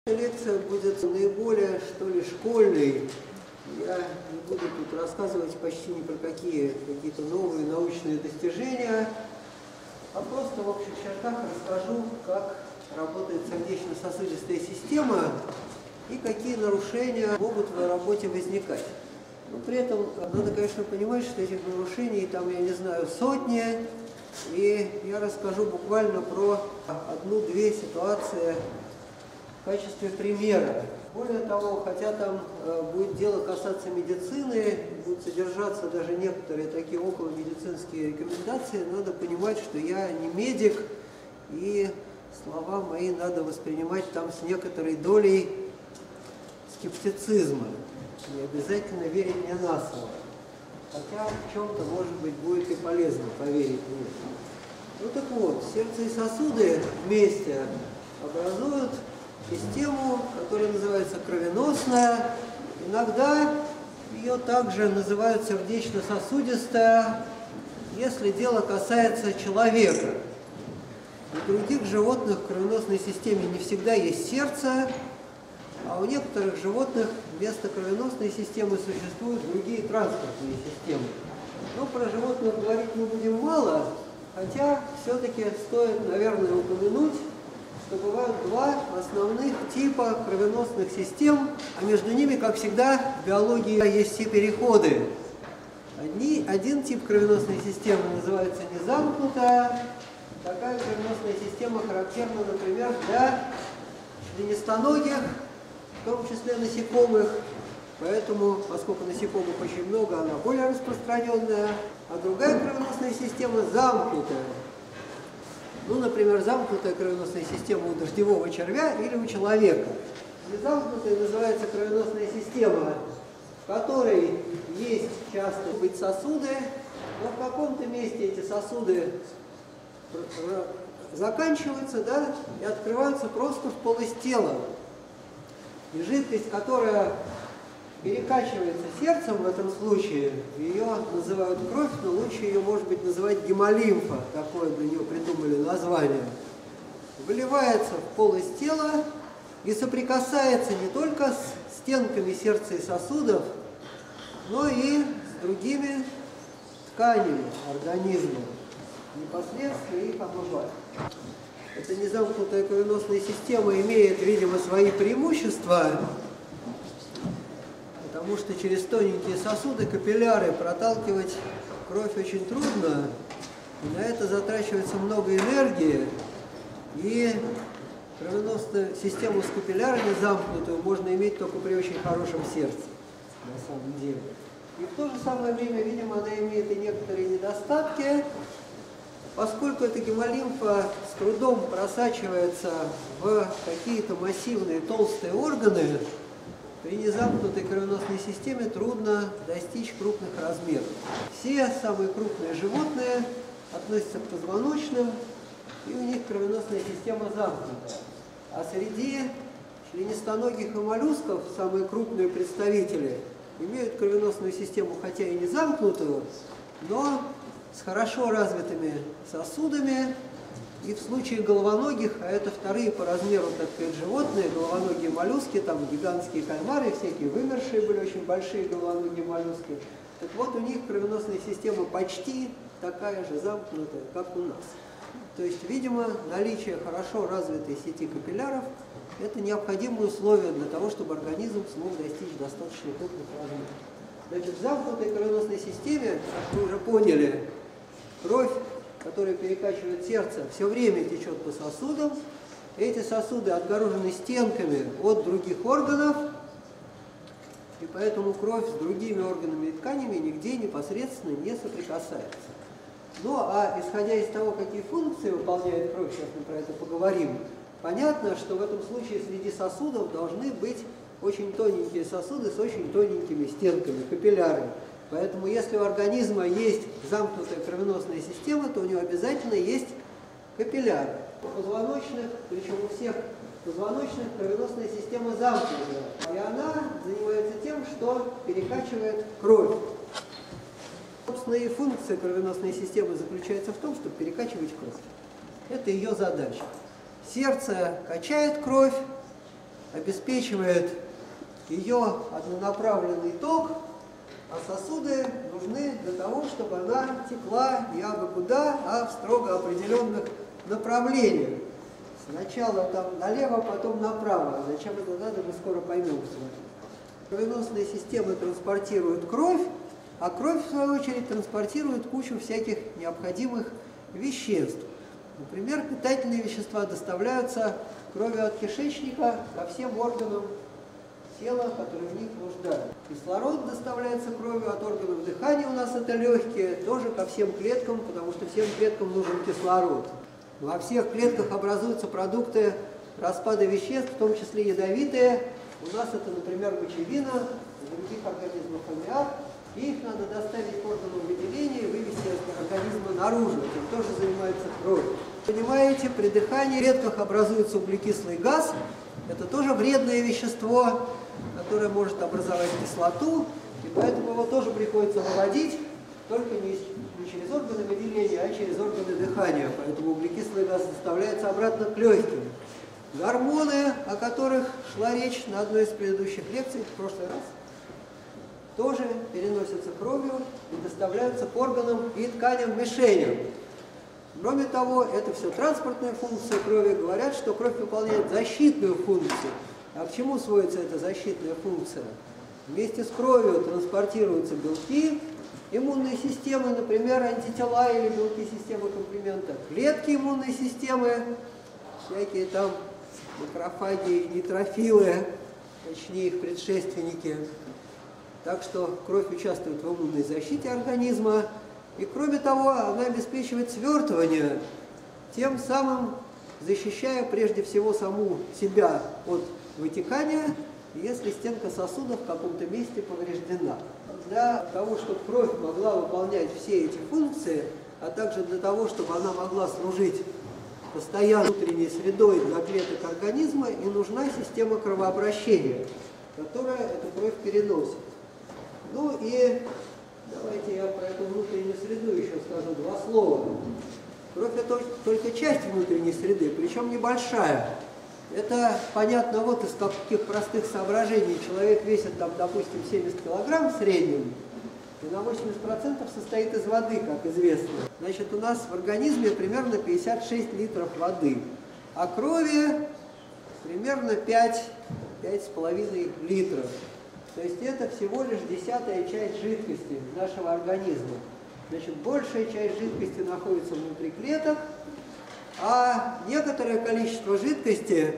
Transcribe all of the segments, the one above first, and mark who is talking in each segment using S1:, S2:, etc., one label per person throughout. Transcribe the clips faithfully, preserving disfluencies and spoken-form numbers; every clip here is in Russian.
S1: Лекция будет наиболее, что ли, школьной. Я не буду тут рассказывать почти ни про какие какие-то новые научные достижения, а просто в общих чертах расскажу, как работает сердечно-сосудистая система и какие нарушения могут в работе возникать. Но при этом надо, конечно, понимать, что этих нарушений там, я не знаю, сотни, и я расскажу буквально про одну-две ситуации в качестве примера. Более того, хотя там э, будет дело касаться медицины, будут содержаться даже некоторые такие околомедицинские рекомендации, надо понимать, что я не медик, и слова мои надо воспринимать там с некоторой долей скептицизма. Не обязательно верить мне на слово. Хотя в чем-то, может быть, будет и полезно поверить мне. Ну так вот, сердце и сосуды вместе образуют систему, которая называется кровеносная. Иногда ее также называют сердечно-сосудистая, если дело касается человека. У других животных в кровеносной системе не всегда есть сердце, а у некоторых животных вместо кровеносной системы существуют другие транспортные системы. Но про животных говорить не будем мало, хотя все-таки стоит, наверное, упомянуть, что бывают два основных типа кровеносных систем, а между ними, как всегда, в биологии есть все переходы. Одни, один тип кровеносной системы называется незамкнутая. Такая кровеносная система характерна, например, для членистоногих, в том числе насекомых. Поэтому, поскольку насекомых очень много, она более распространенная. А другая кровеносная система замкнутая. Ну, например, замкнутая кровеносная система у дождевого червя или у человека. Незамкнутая называется кровеносная система, в которой есть часто быть сосуды, но в каком-то месте эти сосуды заканчиваются, да, и открываются просто в полость тела. И жидкость, которая перекачивается сердцем в этом случае, ее называют кровь, но лучше ее, может быть, называть гемолимфа, такое для нее придумали название, выливается в полость тела и соприкасается не только с стенками сердца и сосудов, но и с другими тканями организма, непосредственно их омывает. Эта незамкнутая кровеносная система имеет, видимо, свои преимущества, потому что через тоненькие сосуды, капилляры, проталкивать кровь очень трудно, и на это затрачивается много энергии, и кровеносную систему с капиллярами замкнутую можно иметь только при очень хорошем сердце, на самом деле. И в то же самое время, видимо, она имеет и некоторые недостатки, поскольку эта гемолимфа с трудом просачивается в какие-то массивные толстые органы. При незамкнутой кровеносной системе трудно достичь крупных размеров. Все самые крупные животные относятся к позвоночным, и у них кровеносная система замкнутая. А среди членистоногих и моллюсков самые крупные представители имеют кровеносную систему, хотя и не замкнутую, но с хорошо развитыми сосудами. И в случае головоногих, а это вторые по размеру, так сказать, животные, головоногие моллюски, там гигантские кальмары, всякие вымершие были очень большие головоногие моллюски. Так вот, у них кровеносная система почти такая же замкнутая, как у нас. То есть, видимо, наличие хорошо развитой сети капилляров – это необходимое условие для того, чтобы организм смог достичь достаточно крупных размеров. Значит, в замкнутой кровеносной системе, как вы уже поняли, кровь, которая перекачивает сердце, все время течет по сосудам. Эти сосуды отгорожены стенками от других органов, и поэтому кровь с другими органами и тканями нигде непосредственно не соприкасается. Ну, а исходя из того, какие функции выполняет кровь, сейчас мы про это поговорим, понятно, что в этом случае среди сосудов должны быть очень тоненькие сосуды с очень тоненькими стенками, капилляры. Поэтому если у организма есть замкнутая кровеносная система, то у него обязательно есть капилляры. У позвоночных, причем у всех позвоночных, кровеносная система замкнутая. И она занимается тем, что перекачивает кровь. Собственно, и функция кровеносной системы заключается в том, чтобы перекачивать кровь. Это ее задача. Сердце качает кровь, обеспечивает ее однонаправленный ток, а сосуды нужны для того, чтобы она текла не абы куда, а в строго определенных направлениях. Сначала там налево, потом направо. А зачем это надо, мы скоро поймем с вами. Кровеносные системы транспортируют кровь, а кровь, в свою очередь, транспортирует кучу всяких необходимых веществ. Например, питательные вещества доставляются кровью от кишечника ко всем органам тела, которые в них нуждаются. Кислород доставляется кровью от органов дыхания, у нас это легкие, тоже ко всем клеткам, потому что всем клеткам нужен кислород. Во всех клетках образуются продукты распада веществ, в том числе ядовитые. У нас это, например, мочевина, у других организмов аммиак. И их надо доставить к органам выделения и вывести из организма наружу. Этим тоже занимается кровь. Понимаете, при дыхании в клетках образуется углекислый газ. Это тоже вредное вещество, которое может образовать кислоту. И поэтому его тоже приходится выводить, только не, не через органы выделения, а через органы дыхания. Поэтому углекислый газ доставляется обратно к легким. Гормоны, о которых шла речь на одной из предыдущих лекций в прошлый раз, тоже переносятся кровью и доставляются к органам и тканям-мишеням. Кроме того, это все транспортная функция крови. Говорят, что кровь выполняет защитную функцию. А к чему сводится эта защитная функция? Вместе с кровью транспортируются белки иммунной системы, например, антитела или белки системы комплемента, клетки иммунной системы, всякие там макрофаги, нейтрофилы, точнее их предшественники. Так что кровь участвует в иммунной защите организма. И кроме того, она обеспечивает свертывание, тем самым защищая прежде всего саму себя от вытекания, если стенка сосуда в каком-то месте повреждена. Для того, чтобы кровь могла выполнять все эти функции, а также для того, чтобы она могла служить постоянно внутренней средой для клеток организма, и нужна система кровообращения, которая эту кровь переносит. Ну и давайте я про эту внутреннюю среду еще скажу два слова. Кровь – это только часть внутренней среды, причем небольшая. Это понятно вот из каких простых соображений. Человек весит, там, допустим, семьдесят килограмм в среднем, и на восемьдесят процентов состоит из воды, как известно. Значит, у нас в организме примерно пятьдесят шесть литров воды, а крови примерно пять — пять с половиной литров. То есть это всего лишь десятая часть жидкости нашего организма. Значит, большая часть жидкости находится внутри клеток, а некоторое количество жидкости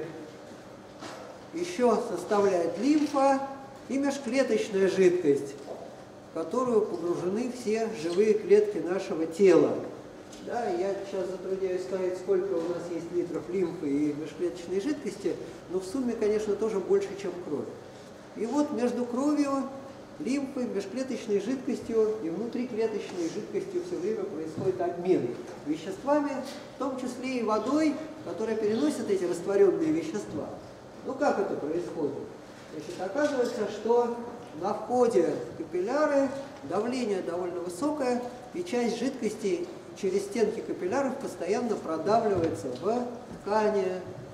S1: еще составляет лимфа и межклеточная жидкость, в которую погружены все живые клетки нашего тела. Да, я сейчас затрудняюсь сказать, сколько у нас есть литров лимфы и межклеточной жидкости, но в сумме, конечно, тоже больше, чем кровь. И вот между кровью, лимфой, межклеточной жидкостью и внутриклеточной жидкостью все время происходит обмен веществами, в том числе и водой, которая переносит эти растворенные вещества. Ну как это происходит? Значит, оказывается, что на входе в капилляры давление довольно высокое, и часть жидкости через стенки капилляров постоянно продавливается в ткани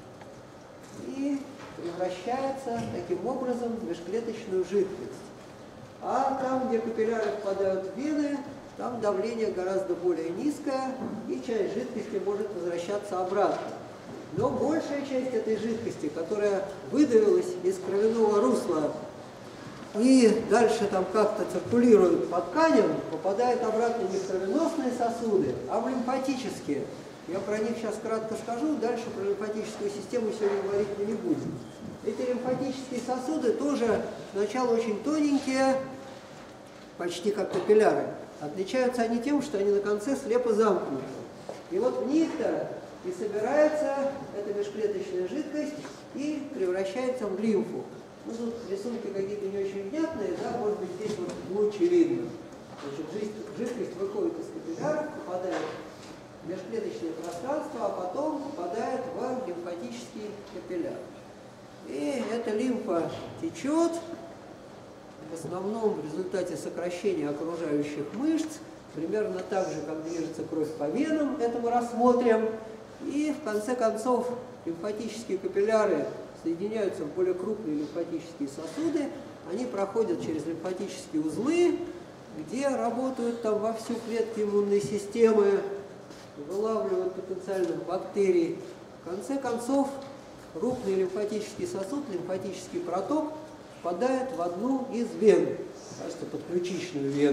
S1: и превращается таким образом в межклеточную жидкость. А там, где капилляры впадают в вены, там давление гораздо более низкое, и часть жидкости может возвращаться обратно. Но большая часть этой жидкости, которая выдавилась из кровяного русла и дальше там как-то циркулирует по тканям, попадает обратно не в кровеносные сосуды, а в лимфатические. Я про них сейчас кратко скажу, дальше про лимфатическую систему сегодня говорить мы не будем. Эти лимфатические сосуды тоже сначала очень тоненькие, почти как капилляры. Отличаются они тем, что они на конце слепо замкнуты. И вот в них-то и собирается эта межклеточная жидкость и превращается в лимфу. Ну, тут рисунки какие-то не очень внятные, да, может быть, здесь вот лучше видно. Значит, жидкость выходит из капилляров, попадает в межклеточное пространство, а потом попадает в лимфатический капилляр. И эта лимфа течет, в основном в результате сокращения окружающих мышц, примерно так же, как движется кровь по венам, это мы рассмотрим. И в конце концов лимфатические капилляры соединяются в более крупные лимфатические сосуды, они проходят через лимфатические узлы, где работают там вовсю клетки иммунной системы, вылавливают потенциальных бактерий. В конце концов, крупный лимфатический сосуд, лимфатический проток впадает в одну из вен, кажется, подключичную вену.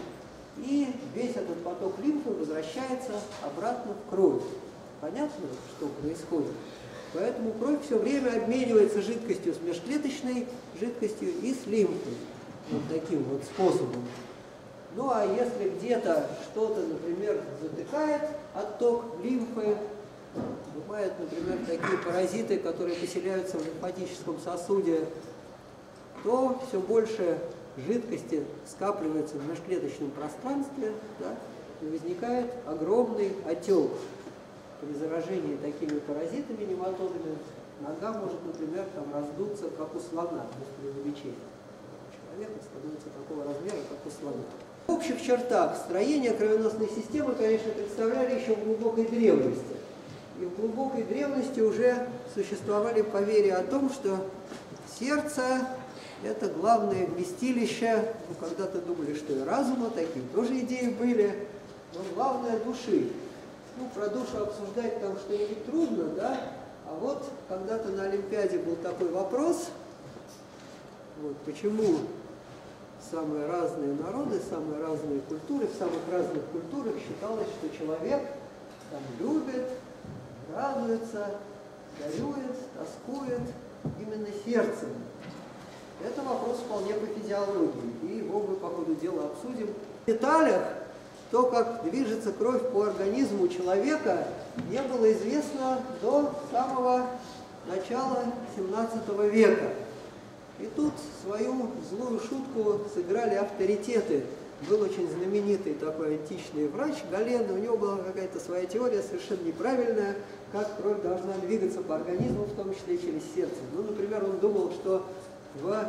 S1: И весь этот поток лимфы возвращается обратно в кровь. Понятно, что происходит? Поэтому кровь все время обменивается жидкостью с межклеточной жидкостью и с лимфой. Вот таким вот способом. Ну а если где-то что-то, например, затыкает отток лимфы, бывают, например, такие паразиты, которые поселяются в лимфатическом сосуде, то все больше жидкости скапливается в межклеточном пространстве, да, и возникает огромный отек. При заражении такими паразитами, нематодами, нога может, например, там раздуться, как у слона, без преувеличения. Человек становится такого размера, как у слона. В общих чертах строение кровеносной системы, конечно, представляли еще в глубокой древности. И в глубокой древности уже существовали поверья о том, что сердце – это главное вместилище, ну, когда-то думали, что и разума, такие тоже идеи были, но главное – души. Ну, про душу обсуждать там что-нибудь трудно, да? А вот когда-то на Олимпиаде был такой вопрос, вот, почему самые разные народы, самые разные культуры, в самых разных культурах считалось, что человек там любит, радуется, горюет, тоскует именно сердцем. Это вопрос вполне по физиологии, и его мы по ходу дела обсудим. В деталях то, как движется кровь по организму человека, не было известно до самого начала семнадцатого века. И тут свою злую шутку сыграли авторитеты. Был очень знаменитый такой античный врач Гален, у него была какая-то своя теория, совершенно неправильная, как кровь должна двигаться по организму, в том числе через сердце. Ну, например, он думал, что в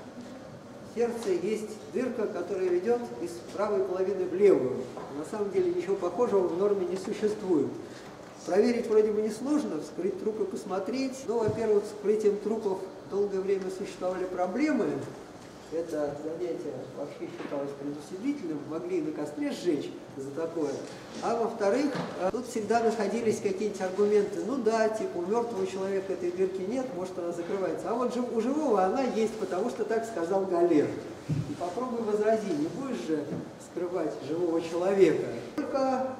S1: сердце есть дырка, которая ведет из правой половины в левую. На самом деле ничего похожего в норме не существует. Проверить вроде бы несложно, вскрыть труп и посмотреть. Но, во-первых, с вскрытием трупов долгое время существовали проблемы. Это занятие вообще считалось предусудительным, могли и на костре сжечь за такое. А во-вторых, тут всегда находились какие-нибудь аргументы. Ну да, типа у мертвого человека этой дырки нет, может она закрывается. А вот у живого она есть, потому что так сказал Гален. И попробуй возрази, не будешь же скрывать живого человека. Только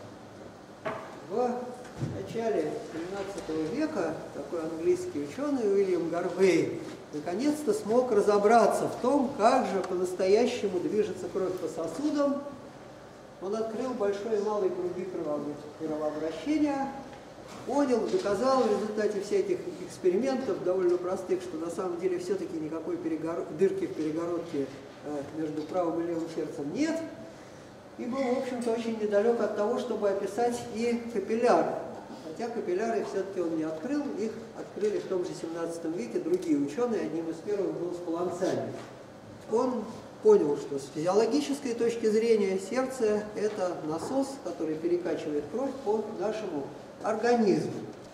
S1: в начале семнадцатого века такой английский ученый Уильям Гарвей наконец-то смог разобраться в том, как же по-настоящему движется кровь по сосудам. Он открыл большой и малый круги кровообращения, понял, доказал в результате всяких экспериментов, довольно простых, что на самом деле все-таки никакой перегор... дырки в перегородке между правым и левым сердцем нет. И был, в общем-то, очень недалек от того, чтобы описать и капилляр. Хотя капилляры все-таки он не открыл, их открыли в том же семнадцатом веке другие ученые, одним из первых был Спалланцани. Он понял, что с физиологической точки зрения сердце – это насос, который перекачивает кровь по нашему организму.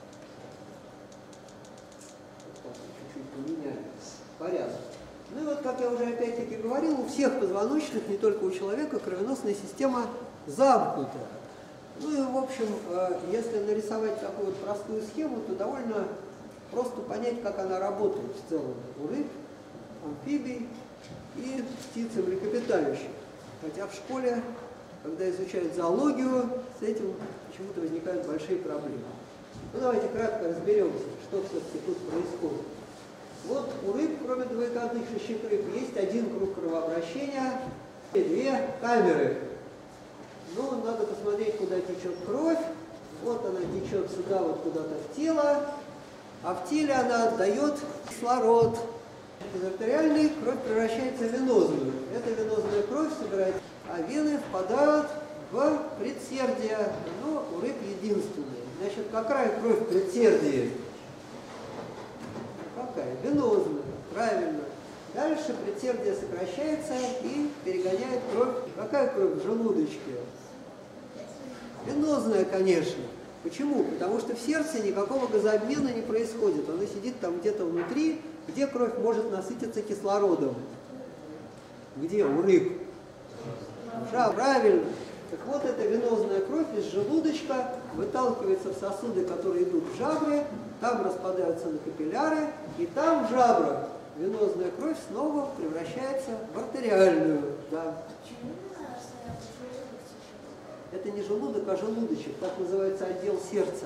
S1: Чуть-чуть поменяем порядок. Ну и вот, как я уже опять-таки говорил, у всех позвоночных, не только у человека, кровеносная система замкнута. Ну и, в общем, если нарисовать такую вот простую схему, то довольно просто понять, как она работает в целом у рыб, амфибий и птиц и млекопитающих. Хотя в школе, когда изучают зоологию, с этим почему-то возникают большие проблемы. Ну давайте кратко разберемся, что все-таки тут происходит. Вот у рыб, кроме двоекратных шестых рыб, есть один круг кровообращения и две камеры. Ну, надо посмотреть, куда течет кровь. Вот она течет сюда, вот куда-то в тело. А в теле она отдает кислород. Из артериальной кровь превращается в венозную. Эта венозная кровь собирается, а вены впадают в предсердие. Но у рыб единственное. Значит, какая кровь в предсердии? Какая? Венозная. Правильно. Дальше предсердие сокращается и перегоняет кровь. Какая кровь в желудочке? Венозная, конечно. Почему? Потому что в сердце никакого газообмена не происходит. Оно сидит там где-то внутри, где кровь может насытиться кислородом. Где? У рыб. Да, правильно. Так вот, эта венозная кровь из желудочка выталкивается в сосуды, которые идут в жабры, там распадаются на капилляры, и там в жабрах венозная кровь снова превращается в артериальную. Да. Это не желудок, а желудочек. Так называется отдел сердца.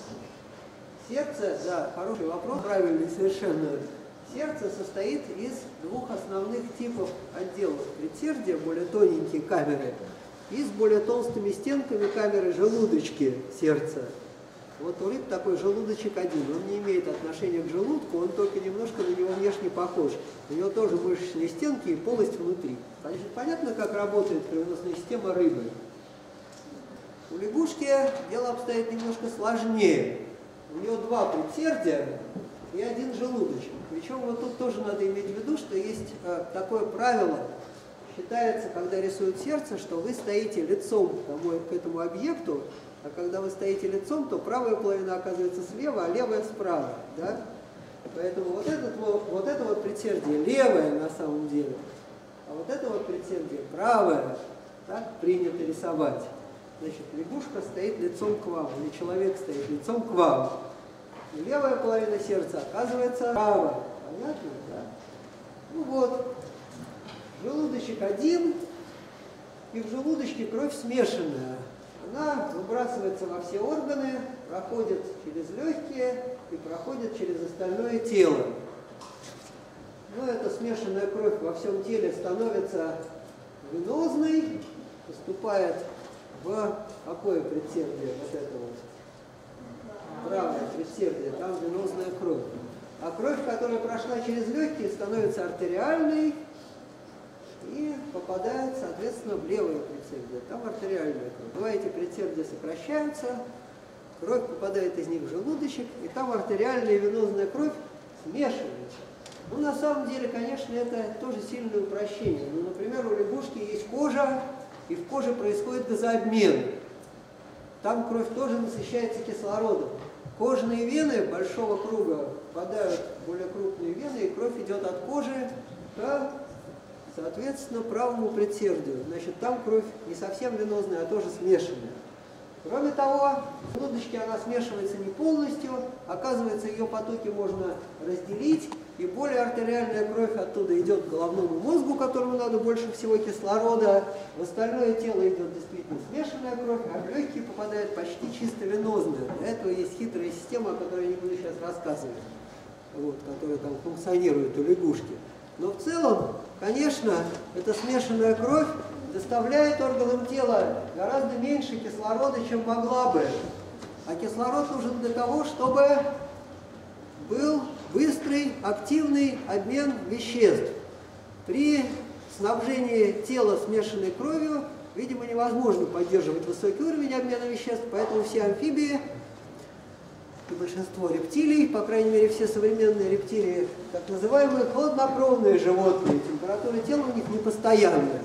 S1: Сердце, да, хороший вопрос, правильный совершенно. Сердце состоит из двух основных типов отделов. Предсердия, более тоненькие камеры, и с более толстыми стенками камеры желудочки сердца. Вот у рыб такой желудочек один. Он не имеет отношения к желудку, он только немножко на него внешне похож. У него тоже мышечные стенки и полость внутри. Значит, понятно, как работает кровеносная система рыбы. У лягушки дело обстоит немножко сложнее. У него два предсердия и один желудочек. Причем вот тут тоже надо иметь в виду, что есть э, такое правило. Считается, когда рисуют сердце, что вы стоите лицом к этому объекту, а когда вы стоите лицом, то правая половина оказывается слева, а левая справа. Да? Поэтому вот, этот, вот, вот это вот предсердие левое на самом деле, а вот это вот предсердие правое. Так принято рисовать. Значит, лягушка стоит лицом к вам, или человек стоит лицом к вам. И левая половина сердца оказывается правая. Понятно? Да? Ну вот. Желудочек один, и в желудочке кровь смешанная. Она выбрасывается во все органы, проходит через легкие и проходит через остальное тело. Но эта смешанная кровь во всем теле становится венозной, поступает в какое предсердие? Вот это вот. Правое предсердие, там венозная кровь. А кровь, которая прошла через легкие, становится артериальной и попадает, соответственно, в левое предсердие. Там артериальная кровь. Два эти предсердия сокращаются, кровь попадает из них в желудочек, и там артериальная и венозная кровь смешиваются. Ну, на самом деле, конечно, это тоже сильное упрощение. Ну, например, у лягушки есть кожа, и в коже происходит газообмен. Там кровь тоже насыщается кислородом. Кожные вены большого круга впадают в более крупные вены, и кровь идет от кожи к, соответственно, правому предсердию. Значит, там кровь не совсем венозная, а тоже смешанная. Кроме того, в желудочке она смешивается не полностью, оказывается, ее потоки можно разделить, и более артериальная кровь оттуда идет к головному мозгу, которому надо больше всего кислорода, в остальное тело идет действительно смешанная кровь, а в легкие попадает почти чисто венозная. Для этого есть хитрая система, о которой я не буду сейчас рассказывать, вот, которая там функционирует у лягушки. Но в целом, конечно, эта смешанная кровь доставляет органам тела гораздо меньше кислорода, чем могла бы. А кислород нужен для того, чтобы был быстрый, активный обмен веществ. При снабжении тела смешанной кровью, видимо, невозможно поддерживать высокий уровень обмена веществ, поэтому все амфибии и большинство рептилий, по крайней мере, все современные рептилии, так называемые хладнокровные животные, температура тела у них непостоянная.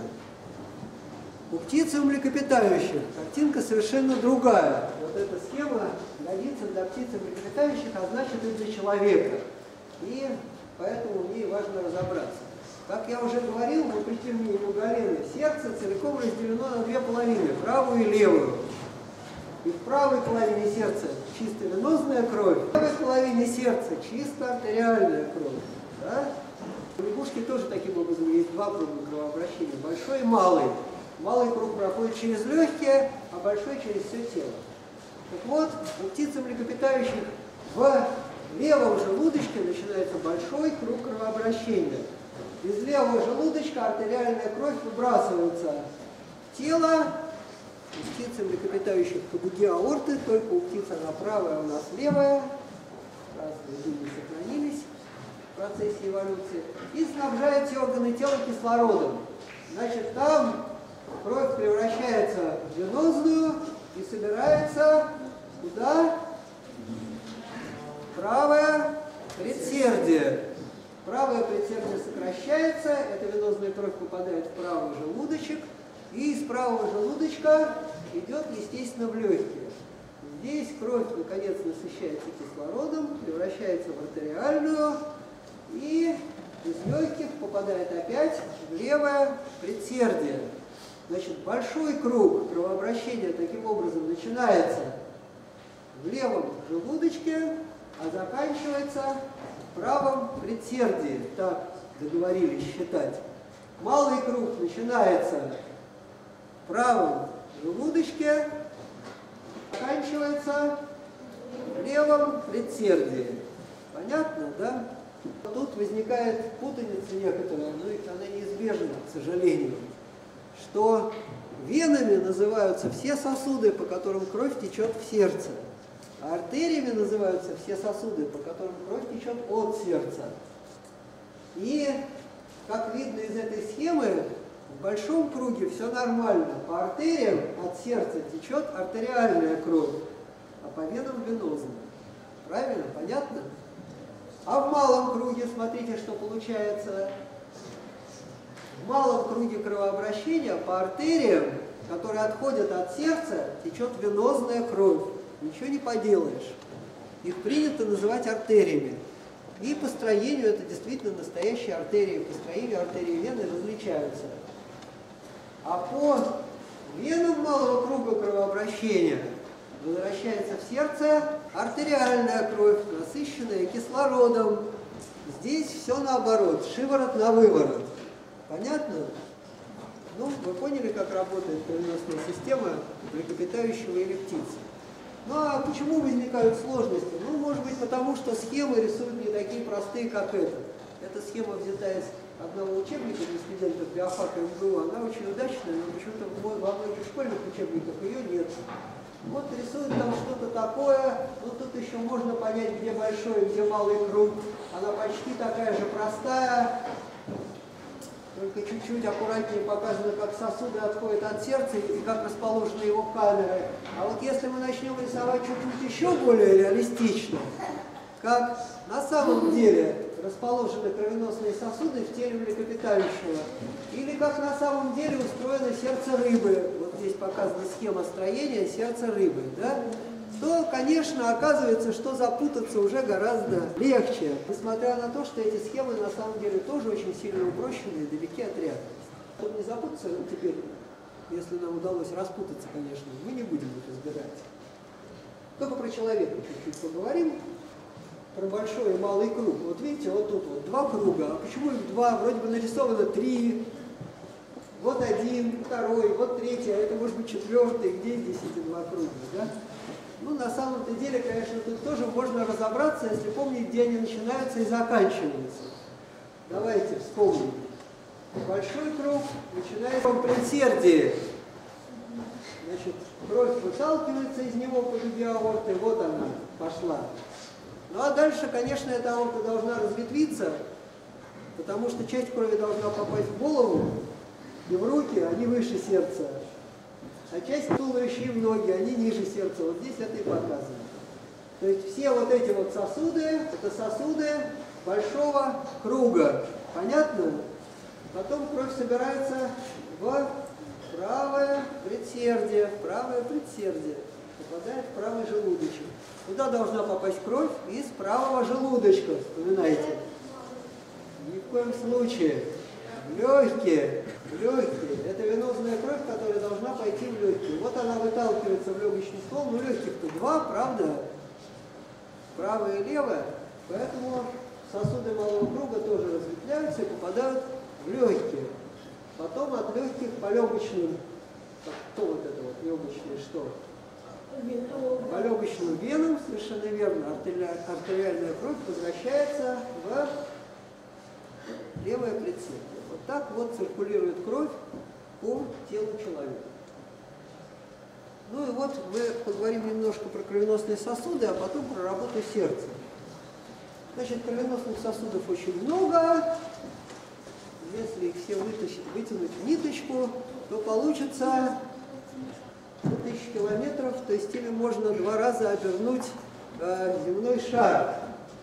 S1: У птиц и у млекопитающих картинка совершенно другая. Вот эта схема годится для птиц и млекопитающих, а значит и для человека. И поэтому в ней важно разобраться. Как я уже говорил, вопреки мнению Галены, сердце целиком разделено на две половины, правую и левую. И в правой половине сердца чисто венозная кровь, в левой половине сердца чисто артериальная кровь. Да? У лягушки тоже таким образом есть два круга кровообращения, большой и малый. Малый круг проходит через легкие, а большой через все тело. Так вот, у птиц и млекопитающих в левом желудочке начинается большой круг кровообращения. Из левого желудочка артериальная кровь выбрасывается в тело. У птиц и млекопитающих по дуге аорты, только у птиц она правая, у нас левая. Разные линии сохранились в процессе эволюции. И снабжает все органы тела кислородом. Значит, там кровь превращается в венозную и собирается куда? Правое предсердие. Правое предсердие сокращается, эта венозная кровь попадает в правый желудочек, и из правого желудочка идет, естественно, в легкие. В Здесь кровь, наконец, насыщается кислородом, превращается в артериальную и из легких попадает опять в левое предсердие. Значит, большой круг кровообращения таким образом начинается в левом желудочке, а заканчивается в правом предсердии. Так договорились считать. Малый круг начинается в правом желудочке, заканчивается в левом предсердии. Понятно, да? Тут возникает путаница некоторая, но она неизбежна, к сожалению, что венами называются все сосуды, по которым кровь течет в сердце, а артериями называются все сосуды, по которым кровь течет от сердца. И, как видно из этой схемы, в большом круге все нормально. По артериям от сердца течет артериальная кровь, а по венам венозная. Правильно? Понятно? А в малом круге, смотрите, что получается. В малом круге кровообращения по артериям, которые отходят от сердца, течет венозная кровь. Ничего не поделаешь. Их принято называть артериями. И по строению это действительно настоящие артерии. По строению артерии и вены различаются. А по венам малого круга кровообращения возвращается в сердце артериальная кровь, насыщенная кислородом. Здесь все наоборот, шиворот на выворот. Понятно? Ну, вы поняли, как работает кровеносная система млекопитающего или птицы. Ну, а почему возникают сложности? Ну, может быть, потому что схемы рисуют не такие простые, как эта. Эта схема взята из одного учебника для студентов биофака эм гэ у. Она очень удачная, но почему-то во многих школьных учебниках ее нет. Вот рисуют там что-то такое, ну тут еще можно понять, где большой, где малый круг. Она почти такая же простая, только чуть-чуть аккуратнее показано, как сосуды отходят от сердца и как расположены его камеры. А вот если мы начнем рисовать чуть-чуть еще более реалистично, как на самом деле расположены кровеносные сосуды в теле млекопитающего, или как на самом деле устроено сердце рыбы, вот здесь показана схема строения сердца рыбы, да? То, конечно, оказывается, что запутаться уже гораздо легче, несмотря на то, что эти схемы на самом деле тоже очень сильно упрощены и далеки от реальности. Чтобы не запутаться теперь, если нам удалось распутаться, конечно, мы не будем их разбирать. Только про человека чуть-чуть поговорим. Про большой и малый круг. Вот видите, вот тут вот два круга. А почему их два? Вроде бы нарисовано три. Вот один, второй, вот третий, а это может быть четвертый. Где здесь эти два круга, да? Ну, на самом-то деле, конечно, тут тоже можно разобраться, если помнить, где они начинаются и заканчиваются. Давайте вспомним. Большой круг начинается в предсердии. Значит, кровь выталкивается из него по дуге аорты, вот она пошла. Ну а дальше, конечно, эта аорта должна разветвиться, потому что часть крови должна попасть в голову и в руки, они выше сердца. А часть туловища и в ноги, они ниже сердца. Вот здесь это и показано. То есть все вот эти вот сосуды, это сосуды большого круга. Понятно? Потом кровь собирается в правое предсердие, в правое предсердие. Попадает в правый желудочек. Куда должна попасть кровь? Из правого желудочка, вспоминайте. Ни в коем случае. В легкие. В легкие. Это венозная кровь, которая должна пойти в легкие. Вот она выталкивается в легочный ствол. Ну, легких-то два, правда? Правое и левое. Поэтому сосуды малого круга тоже разветвляются и попадают в легкие. Потом от легких по легочным. Кто вот это вот легочные что? По легочным венам, совершенно верно, артериальная кровь возвращается в левое предсердие. Вот так вот циркулирует кровь по телу человека. Ну и вот мы поговорим немножко про кровеносные сосуды, а потом про работу сердца. Значит, кровеносных сосудов очень много. Если их все вытащить, вытянуть в ниточку, то получится тысячи километров, то есть ими можно два раза обернуть э, земной шар.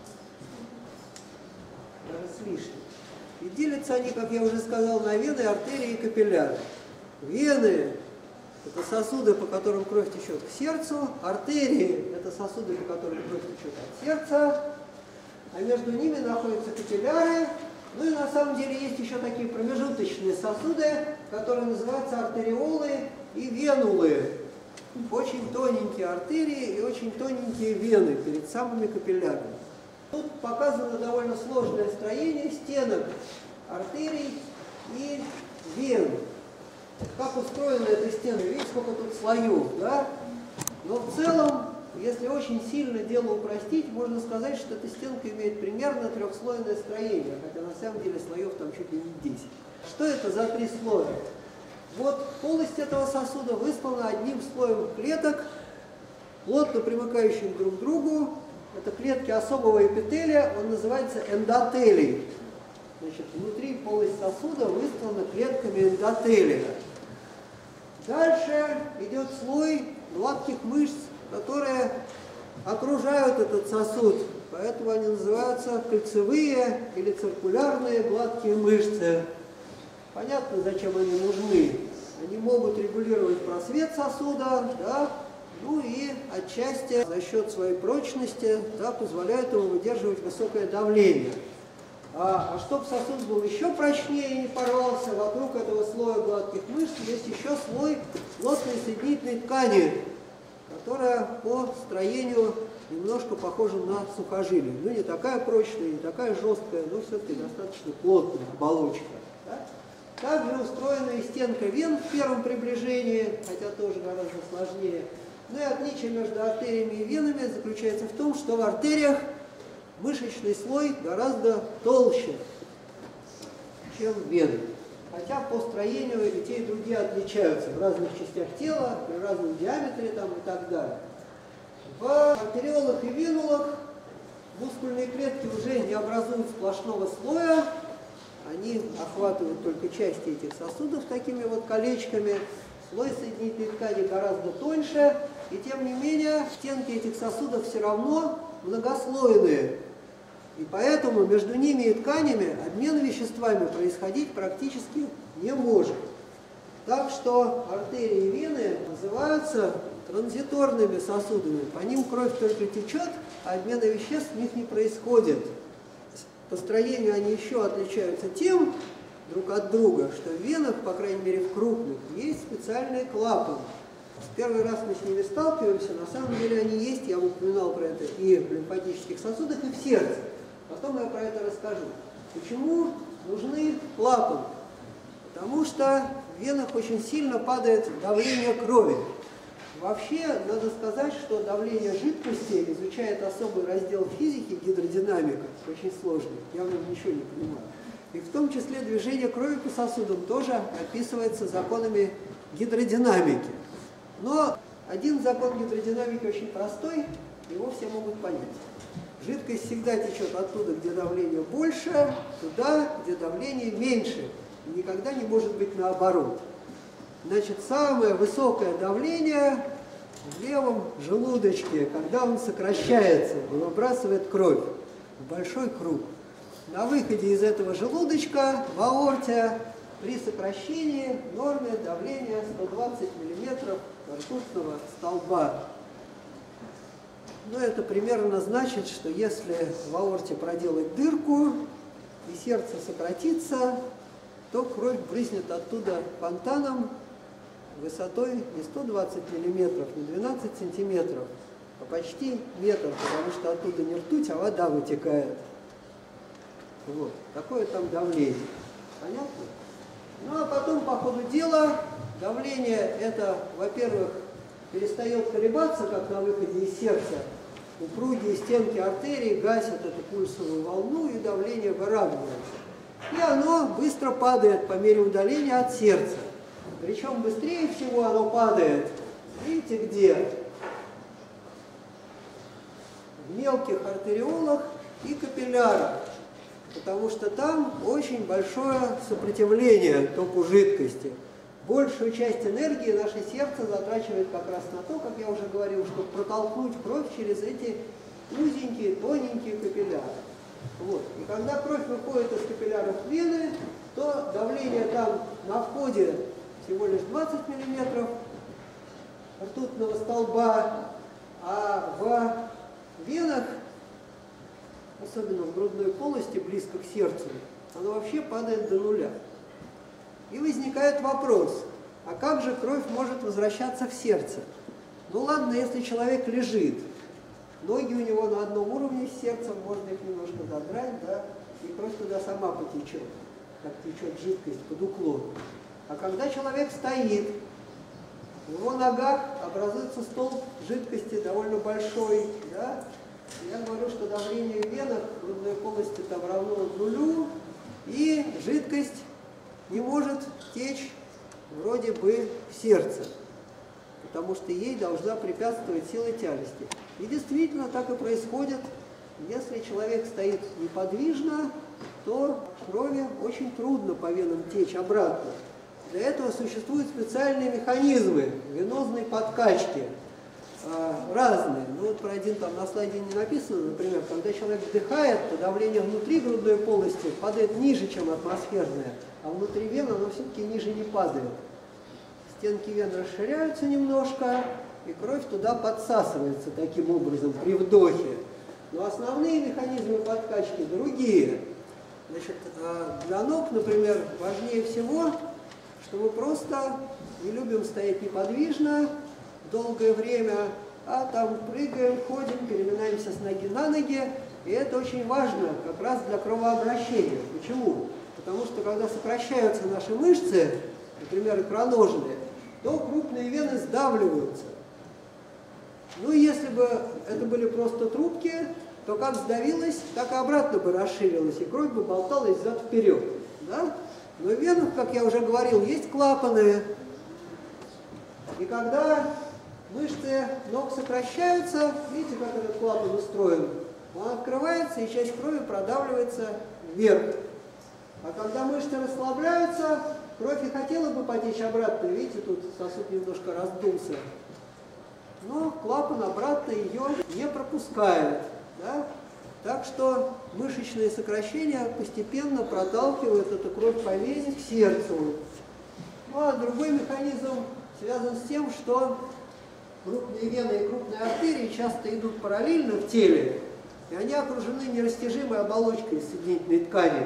S1: Даже с лишним. И делятся они, как я уже сказал, на вены, артерии и капилляры. Вены это сосуды, по которым кровь течет к сердцу, артерии – это сосуды, по которым кровь течет от сердца, а между ними находятся капилляры. Ну и на самом деле есть еще такие промежуточные сосуды, которые называются артериолы и венулы. Очень тоненькие артерии и очень тоненькие вены перед самыми капиллярами. Тут показано довольно сложное строение стенок артерий и вен. Как устроена эта стена, видите, сколько тут слоев, да? Но в целом, если очень сильно дело упростить, можно сказать, что эта стенка имеет примерно трехслойное строение, хотя на самом деле слоев там чуть ли не десять. Что это за три слоя? Вот полость этого сосуда выслана одним слоем клеток, плотно примыкающих друг к другу. Это клетки особого эпителия, он называется эндотелий. Значит, внутри полость сосуда выслана клетками эндотелия. Дальше идет слой гладких мышц, которые окружают этот сосуд. Поэтому они называются кольцевые или циркулярные гладкие мышцы. Понятно, зачем они нужны. Они могут регулировать просвет сосуда, да, ну и отчасти за счет своей прочности, да, позволяют ему выдерживать высокое давление. А, а чтобы сосуд был еще прочнее и не порвался, вокруг этого слоя гладких мышц есть еще слой плотной соединительной ткани, которая по строению немножко похожа на сухожилие. Ну, не такая прочная, не такая жесткая, но все-таки достаточно плотная оболочка. Да? Также устроена и стенка вен в первом приближении, хотя тоже гораздо сложнее. Ну и отличие между артериями и венами заключается в том, что в артериях мышечный слой гораздо толще, чем вены. Хотя по строению и те, и другие отличаются в разных частях тела, при разном диаметре там, и так далее. В артериолах и венулах мускульные клетки уже не образуют сплошного слоя, они охватывают только части этих сосудов такими вот колечками. Слой соединительной ткани гораздо тоньше, и тем не менее стенки этих сосудов все равно многослойные. И поэтому между ними и тканями обмен веществами происходить практически не может. Так что артерии и вены называются транзиторными сосудами. По ним кровь только течет, а обмена веществ в них не происходит. По строению они еще отличаются тем друг от друга, что в венах, по крайней мере в крупных, есть специальные клапаны. В первый раз мы с ними сталкиваемся, на самом деле они есть, я упоминал про это и в лимфатических сосудах, и в сердце. Потом я про это расскажу. Почему нужны клапаны? Потому что в венах очень сильно падает давление крови. Вообще, надо сказать, что давление жидкости изучает особый раздел физики, гидродинамика, очень сложный, я в нем ничего не понимаю. И в том числе движение крови по сосудам тоже описывается законами гидродинамики. Но один закон гидродинамики очень простой, его все могут понять. Жидкость всегда течет оттуда, где давление больше, туда, где давление меньше. И никогда не может быть наоборот. Значит, самое высокое давление в левом желудочке, когда он сокращается и выбрасывает кровь в большой круг. На выходе из этого желудочка в аорте при сокращении в норме давление сто двадцать миллиметров ртутного столба. Но это примерно значит, что если в аорте проделать дырку и сердце сократится, то кровь брызнет оттуда фонтаном высотой не сто двадцать миллиметров, не двенадцать сантиметров, а почти метр, потому что оттуда не ртуть, а вода вытекает. Вот. Такое там давление. Понятно? Ну а потом, по ходу дела, давление это, во-первых, перестает колебаться, как на выходе из сердца. Упругие стенки артерий гасят эту пульсовую волну, и давление выравнивается. И оно быстро падает по мере удаления от сердца. Причем быстрее всего оно падает, видите где? В мелких артериолах и капиллярах. Потому что там очень большое сопротивление току жидкости. Большую часть энергии наше сердце затрачивает как раз на то, как я уже говорил, чтобы протолкнуть кровь через эти узенькие, тоненькие капилляры. Вот. И когда кровь выходит из капилляров в вены, то давление там на входе всего лишь двадцать миллиметров, ртутного столба, а в венах, особенно в грудной полости, близко к сердцу, оно вообще падает до нуля. И возникает вопрос, а как же кровь может возвращаться в сердце? Ну ладно, если человек лежит, ноги у него на одном уровне с сердцем, можно их немножко задрать, да, и кровь туда сама потечет, как течет жидкость под уклон. А когда человек стоит, в его ногах образуется столб жидкости довольно большой, да? Я говорю, что давление в венах в грудной полости там равно нулю, и жидкость не может течь вроде бы в сердце, потому что ей должна препятствовать сила тяжести. И действительно так и происходит. Если человек стоит неподвижно, то крови очень трудно по венам течь обратно. Для этого существуют специальные механизмы венозной подкачки, разные. Ну вот про один там на слайде не написано, например, когда человек вдыхает, то давление внутри грудной полости падает ниже, чем атмосферное, а внутри вен оно все-таки ниже не падает. Стенки вен расширяются немножко, и кровь туда подсасывается таким образом при вдохе. Но основные механизмы подкачки другие. Значит, для ног, например, важнее всего, что мы просто не любим стоять неподвижно долгое время, а там прыгаем, ходим, переминаемся с ноги на ноги, и это очень важно как раз для кровообращения. Почему? Потому что когда сокращаются наши мышцы, например, икроножные, то крупные вены сдавливаются. Ну, если бы это были просто трубки, то как сдавилось, так и обратно бы расширилось, и кровь бы болталась взад-вперед. Да? Но в венах, как я уже говорил, есть клапаны. И когда мышцы ног сокращаются, видите, как этот клапан устроен? Он открывается, и часть крови продавливается вверх. А когда мышцы расслабляются, кровь и хотела бы потечь обратно. Видите, тут сосуд немножко раздулся. Но клапан обратно ее не пропускает. Да? Так что мышечные сокращения постепенно проталкивают эту кровь по вене к сердцу. Ну, а другой механизм связан с тем, что крупные вены и крупные артерии часто идут параллельно в теле, и они окружены нерастяжимой оболочкой из соединительной ткани.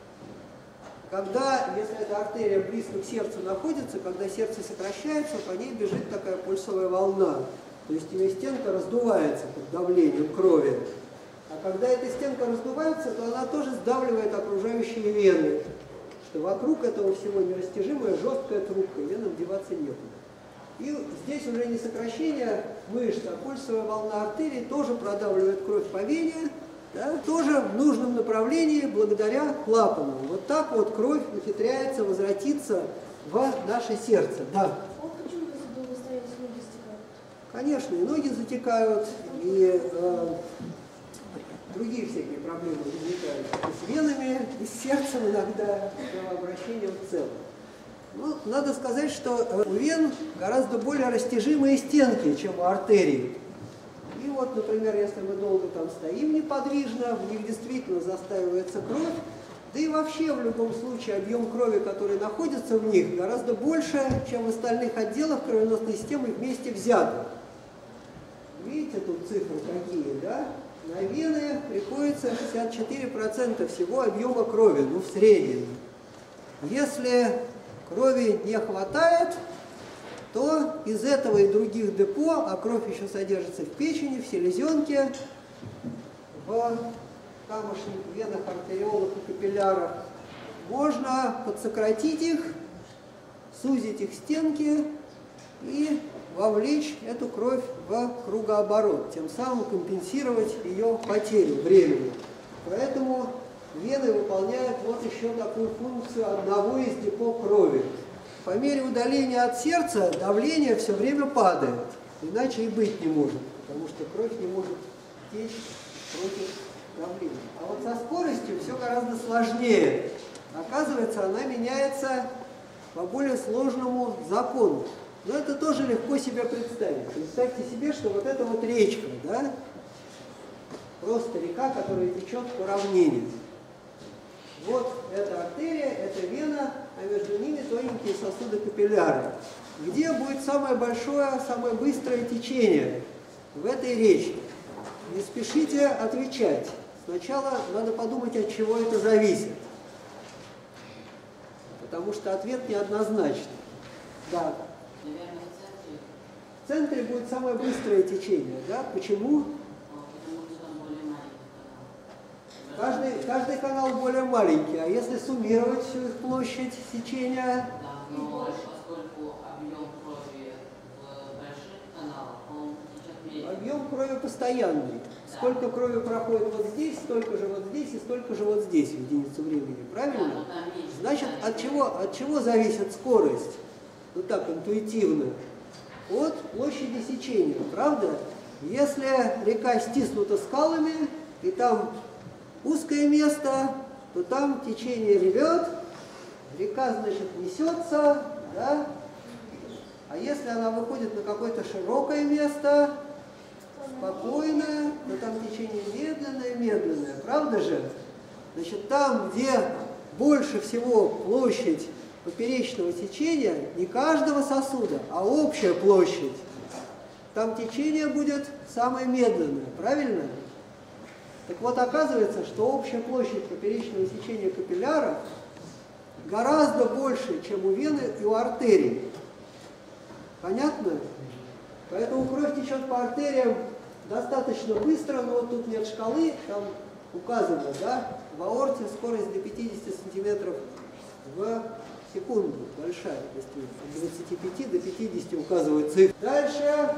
S1: Когда, если эта артерия близко к сердцу находится, когда сердце сокращается, по ней бежит такая пульсовая волна. То есть ее стенка раздувается под давлением крови. А когда эта стенка раздувается, то она тоже сдавливает окружающие вены. Что вокруг этого всего нерастяжимая жесткая трубка, венам деваться некуда. И здесь уже не сокращение мышц, а пульсовая волна артерии тоже продавливает кровь по вене, да, тоже в нужном направлении благодаря клапанам. Вот так вот кровь ухитряется возвратиться в наше сердце. Да. Конечно, и ноги затекают, и э, другие всякие проблемы возникают и с венами, и с сердцем иногда, с кровообращением в целом. Ну, надо сказать, что у вен гораздо более растяжимые стенки, чем у артерий. И вот, например, если мы долго там стоим неподвижно, в них действительно застаивается кровь, да и вообще в любом случае объем крови, который находится в них, гораздо больше, чем в остальных отделах кровеносной системы вместе взятых. Видите, тут цифры какие, да? На вены приходится шестьдесят четыре процента всего объема крови, ну, в среднем. Если крови не хватает, то из этого и других депо, а кровь еще содержится в печени, в селезенке, в камушных венах, артериолах и капиллярах, можно подсократить их, сузить их стенки и вовлечь эту кровь в кругооборот, тем самым компенсировать ее потерю времени. Поэтому вены выполняют вот еще такую функцию одного из депо крови. По мере удаления от сердца давление все время падает, иначе и быть не может, потому что кровь не может течь против давления. А вот со скоростью все гораздо сложнее. Оказывается, она меняется по более сложному закону. Но это тоже легко себе представить. Представьте себе, что вот эта вот речка, да, просто река, которая течет по равнине. Вот эта артерия, это вена, а между ними тоненькие сосуды капилляры. где будет самое большое, самое быстрое течение в этой речке? Не спешите отвечать. Сначала надо подумать, от чего это зависит. Потому что ответ неоднозначный. Да.
S2: Наверное, в центре.
S1: В центре будет самое быстрое течение. Да? Почему?
S2: Потому что там более маленький канал.
S1: Каждый, каждый канал более маленький. А если суммировать всю их площадь сечения?
S2: Да, но поскольку объем крови в больших каналах, он течет медленно.
S1: Объем крови постоянный. Сколько крови проходит вот здесь, столько же вот здесь и столько же вот здесь в единицу времени. Правильно?
S2: Да, там меньше,
S1: Значит,
S2: там
S1: от чего, от чего зависит скорость? Ну так, интуитивно. От площади сечения, правда? Если река стиснута скалами, и там узкое место, то там течение ревет, река, значит, несется, да? А если она выходит на какое-то широкое место, спокойное, то там течение медленное-медленное, правда же? Значит, там, где больше всего площадь поперечного течения, не каждого сосуда, а общая площадь, там течение будет самое медленное, правильно? Так вот, оказывается, что общая площадь поперечного течения капилляров гораздо больше, чем у вены и у артерий. Понятно? Поэтому кровь течет по артериям достаточно быстро, но вот тут нет шкалы, там указано, да, в аорте скорость до пятидесяти сантиметров в секунду, большая, то есть от двадцати пяти до пятидесяти указывают цифры. Дальше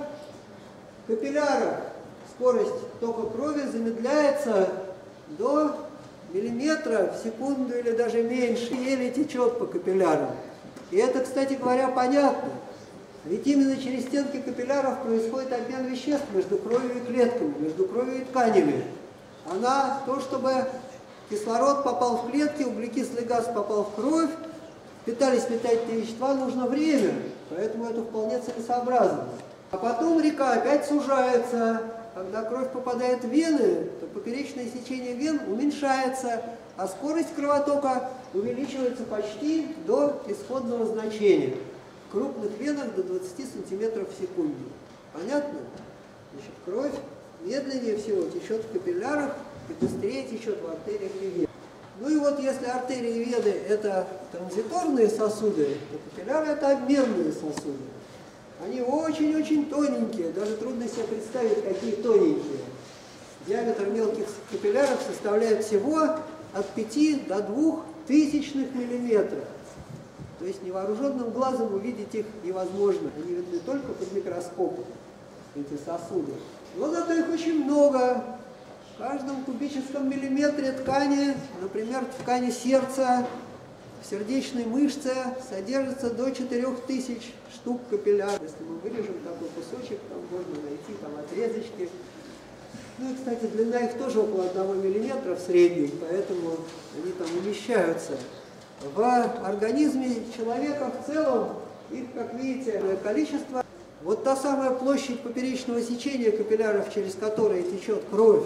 S1: в капиллярах скорость тока крови замедляется до миллиметра в секунду или даже меньше, еле течет по капиллярам. И это, кстати говоря, понятно. Ведь именно через стенки капилляров происходит обмен веществ между кровью и клетками, между кровью и тканями. Она, то, чтобы кислород попал в клетки, углекислый газ попал в кровь, питались питательные вещества, нужно время, поэтому это вполне целесообразно. А потом река опять сужается. Когда кровь попадает в вены, то поперечное сечение вен уменьшается, а скорость кровотока увеличивается почти до исходного значения. В крупных венах до двадцати сантиметров в секунду. Понятно? Значит, кровь медленнее всего течет в капиллярах и быстрее течет в артериях и венах. Ну и вот если артерии и вены это транзиторные сосуды, то капилляры это обменные сосуды. Они очень-очень тоненькие, даже трудно себе представить, какие тоненькие. Диаметр мелких капилляров составляет всего от пяти до двух тысячных миллиметров. То есть невооруженным глазом увидеть их невозможно. Они видны только под микроскопом, эти сосуды. Но зато их очень много. В каждом кубическом миллиметре ткани, например, ткани сердца, в сердечной мышце содержится до четырёх тысяч штук капилляров. Если мы вырежем такой кусочек, там можно найти там отрезочки. Ну и, кстати, длина их тоже около одного миллиметра в среднем, поэтому они там умещаются. В организме человека в целом их, как видите, количество. Вот та самая площадь поперечного сечения капилляров, через которые течет кровь,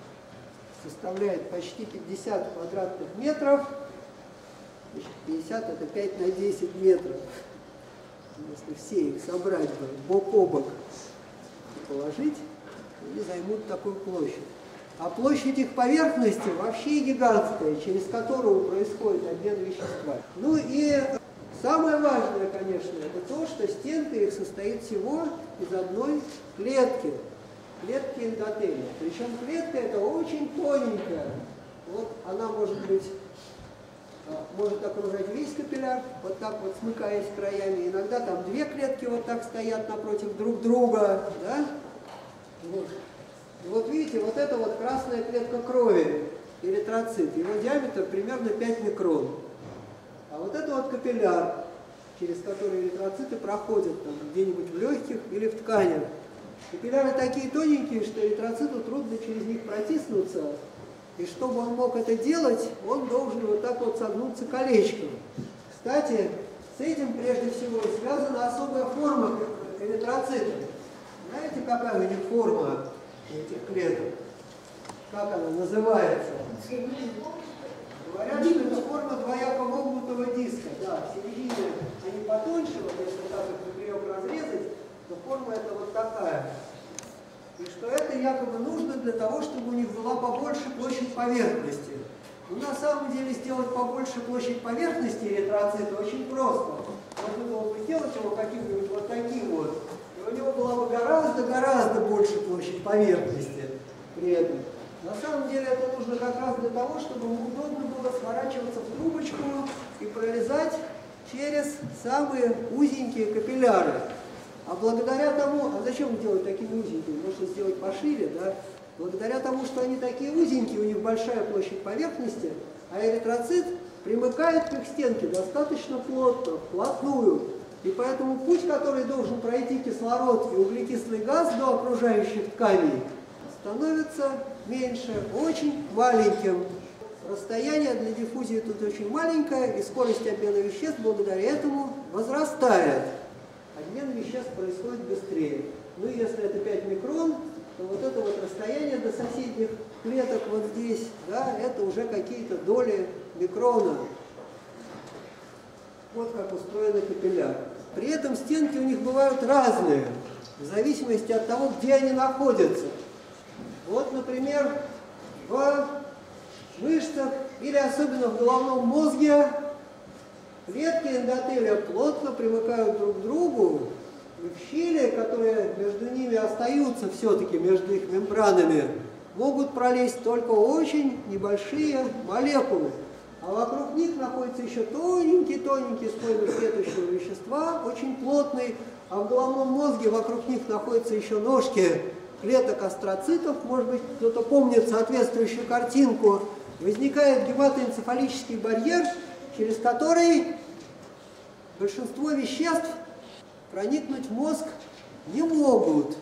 S1: составляет почти пятьдесят квадратных метров. пятьдесят это пять на десять метров. Если все их собрать бок о бок и положить, они займут такую площадь. А площадь их поверхности вообще гигантская, через которую происходит обмен вещества. Ну и самое важное, конечно, это то, что стенка их состоит всего из одной клетки. Клетки эндотелия. Причем клетка это очень тоненькая. Вот она может быть, может окружать весь капилляр, вот так вот смыкаясь краями. Иногда там две клетки вот так стоят напротив друг друга. Да? Вот. И вот видите, вот это вот красная клетка крови, эритроцит, его диаметр примерно пять микрон. А вот это вот капилляр, через который эритроциты проходят там где-нибудь в легких или в тканях. Капилляры такие тоненькие, что эритроциту трудно через них протиснуться. И чтобы он мог это делать, он должен вот так вот согнуться колечком. Кстати, с этим прежде всего связана особая форма эритроцита. Знаете, какая у них форма этих клеток? Как она называется? Говорят, что это форма двояко вогнутого диска. Да, в середине они потоньше, вот если так их для того, чтобы у них была побольше площадь поверхности. Но на самом деле сделать побольше площадь поверхности эритроцита очень просто. Можно было бы сделать его каким-нибудь вот таким вот, и у него была бы гораздо-гораздо больше площадь поверхности при этом. На самом деле это нужно как раз для того, чтобы удобно было сворачиваться в трубочку и пролезать через самые узенькие капилляры. А благодаря тому, а зачем делать такими узенькими? Можно сделать пошире, да? Благодаря тому, что они такие узенькие, у них большая площадь поверхности, а эритроцит примыкает к их стенке достаточно плотно, вплотную. И поэтому путь, который должен пройти кислород и углекислый газ до окружающих тканей, становится меньше, очень маленьким. Расстояние для диффузии тут очень маленькое, и скорость обмена веществ благодаря этому возрастает. Обмен веществ происходит быстрее. Ну и если это пять микрон, то вот это вот расстояние до соседних клеток вот здесь, да, это уже какие-то доли микрона. Вот как устроены капилляры. При этом стенки у них бывают разные, в зависимости от того, где они находятся. Вот, например, в мышцах или особенно в головном мозге клетки эндотелия плотно примыкают друг к другу, и в щели, которые между ними остаются все-таки, между их мембранами, могут пролезть только очень небольшие молекулы. А вокруг них находится еще тоненький-тоненький слой клеточного вещества, очень плотный, а в головном мозге вокруг них находятся еще ножки клеток астроцитов, может быть, кто-то помнит соответствующую картинку. Возникает гематоэнцефалический барьер, через который большинство веществ проникнуть в мозг не могут.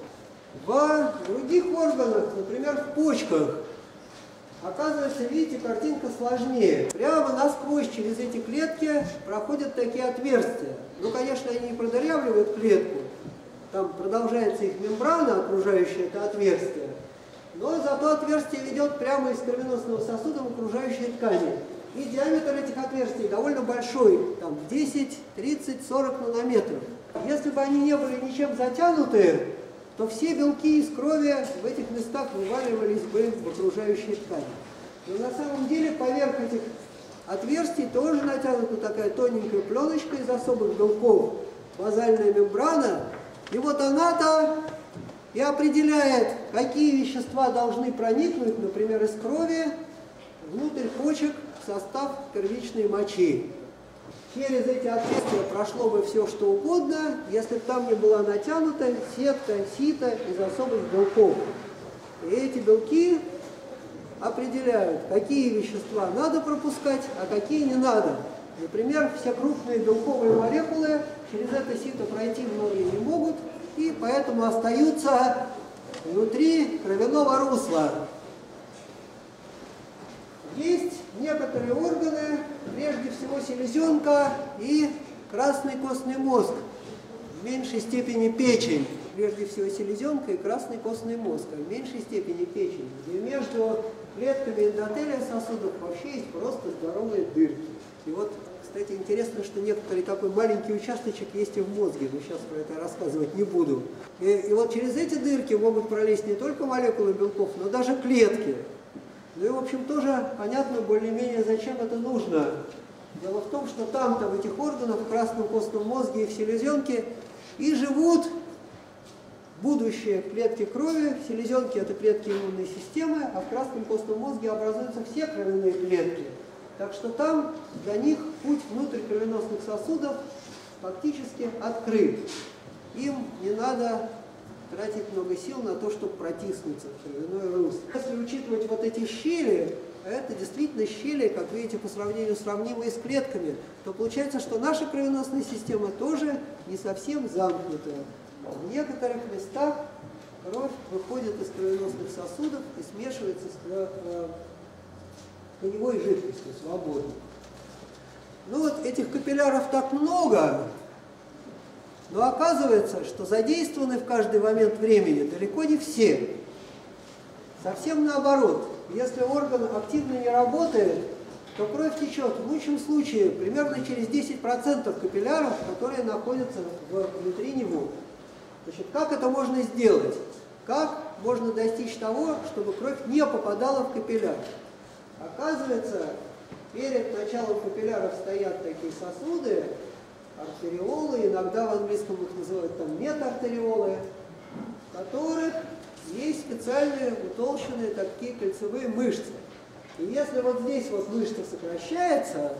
S1: В других органах, например, в почках, оказывается, видите, картинка сложнее. Прямо насквозь через эти клетки проходят такие отверстия. Ну, конечно, они не продырявливают клетку, там продолжается их мембрана, окружающая это отверстие, но зато отверстие ведет прямо из кровеносного сосуда в окружающие ткани. И диаметр этих отверстий довольно большой, там десять, тридцать, сорок нанометров. Если бы они не были ничем затянуты, то все белки из крови в этих местах вываливались бы в окружающие ткани. Но на самом деле поверх этих отверстий тоже натянута такая тоненькая пленочка из особых белков, базальная мембрана. И вот она-то и определяет, какие вещества должны проникнуть, например, из крови внутрь почек в состав первичной мочи. Через эти отверстия прошло бы все, что угодно, если бы там не была натянута сетка, сито из особых белков. И эти белки определяют, какие вещества надо пропускать, а какие не надо. Например, все крупные белковые молекулы через это сито пройти многие не могут, и поэтому остаются внутри кровяного русла. Есть некоторые органы, прежде всего селезенка и красный костный мозг, в меньшей степени печень, прежде всего селезенка и красный костный мозг, а в меньшей степени печень, где между клетками эндотелия сосудов вообще есть просто здоровые дырки. И вот, кстати, интересно, что некоторый такой маленький участочек есть и в мозге, но сейчас про это рассказывать не буду. И, и вот через эти дырки могут пролезть не только молекулы белков, но даже клетки. Ну и, в общем, тоже понятно более-менее, зачем это нужно. Дело в том, что там-то, в этих органах, в красном костном мозге и в селезенке, и живут будущие клетки крови. В селезенке это клетки иммунной системы, а в красном костном мозге образуются все кровяные клетки. Так что там для них путь внутрь кровеносных сосудов фактически открыт. Им не надо тратить много сил на то, чтобы протиснуться в кровяное русло. Если учитывать вот эти щели, а это действительно щели, как видите, по сравнению сравнимые с клетками, то получается, что наша кровеносная система тоже не совсем замкнутая. В некоторых местах кровь выходит из кровеносных сосудов и смешивается с тканевой жидкостью свободно. Ну вот этих капилляров так много, но оказывается, что задействованы в каждый момент времени далеко не все. Совсем наоборот. Если орган активно не работает, то кровь течет в лучшем случае примерно через десять процентов капилляров, которые находятся внутри него. Значит, как это можно сделать? Как можно достичь того, чтобы кровь не попадала в капилляр? Оказывается, перед началом капилляров стоят такие сосуды, артериолы, иногда в английском их называют там метаартериолы, в которых есть специальные утолщенные такие кольцевые мышцы. И если вот здесь вот мышца сокращается,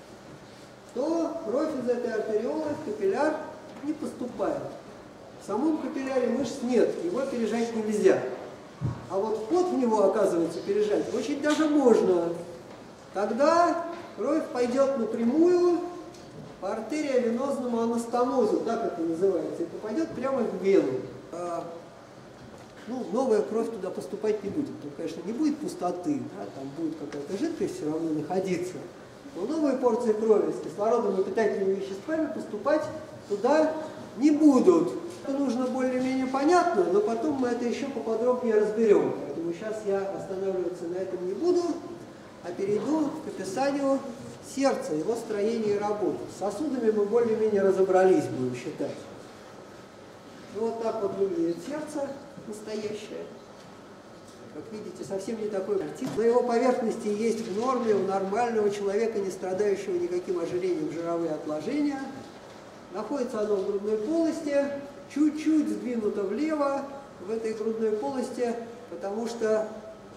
S1: то кровь из этой артериолы в капилляр не поступает. В самом капилляре мышц нет, его пережать нельзя. А вот вход в него, оказывается, пережать очень даже можно. Тогда кровь пойдет напрямую по артериовенозному анастомозу, так это называется, и попадет прямо в вену. А, ну, новая кровь туда поступать не будет. Тут, конечно, не будет пустоты, да, там будет какая-то жидкость все равно находиться. Но новые порции крови с кислородом и питательными веществами поступать туда не будут. Это нужно более-менее понятно, но потом мы это еще поподробнее разберем. Поэтому сейчас я останавливаться на этом не буду, а перейду к описанию сердца, его строения и работы. С сосудами мы более-менее разобрались, будем считать. И вот так вот выглядит сердце настоящее. Как видите, совсем не такой картин. На его поверхности есть в норме у нормального человека, не страдающего никаким ожирением, жировые отложения. Находится оно в грудной полости, чуть-чуть сдвинуто влево в этой грудной полости, потому что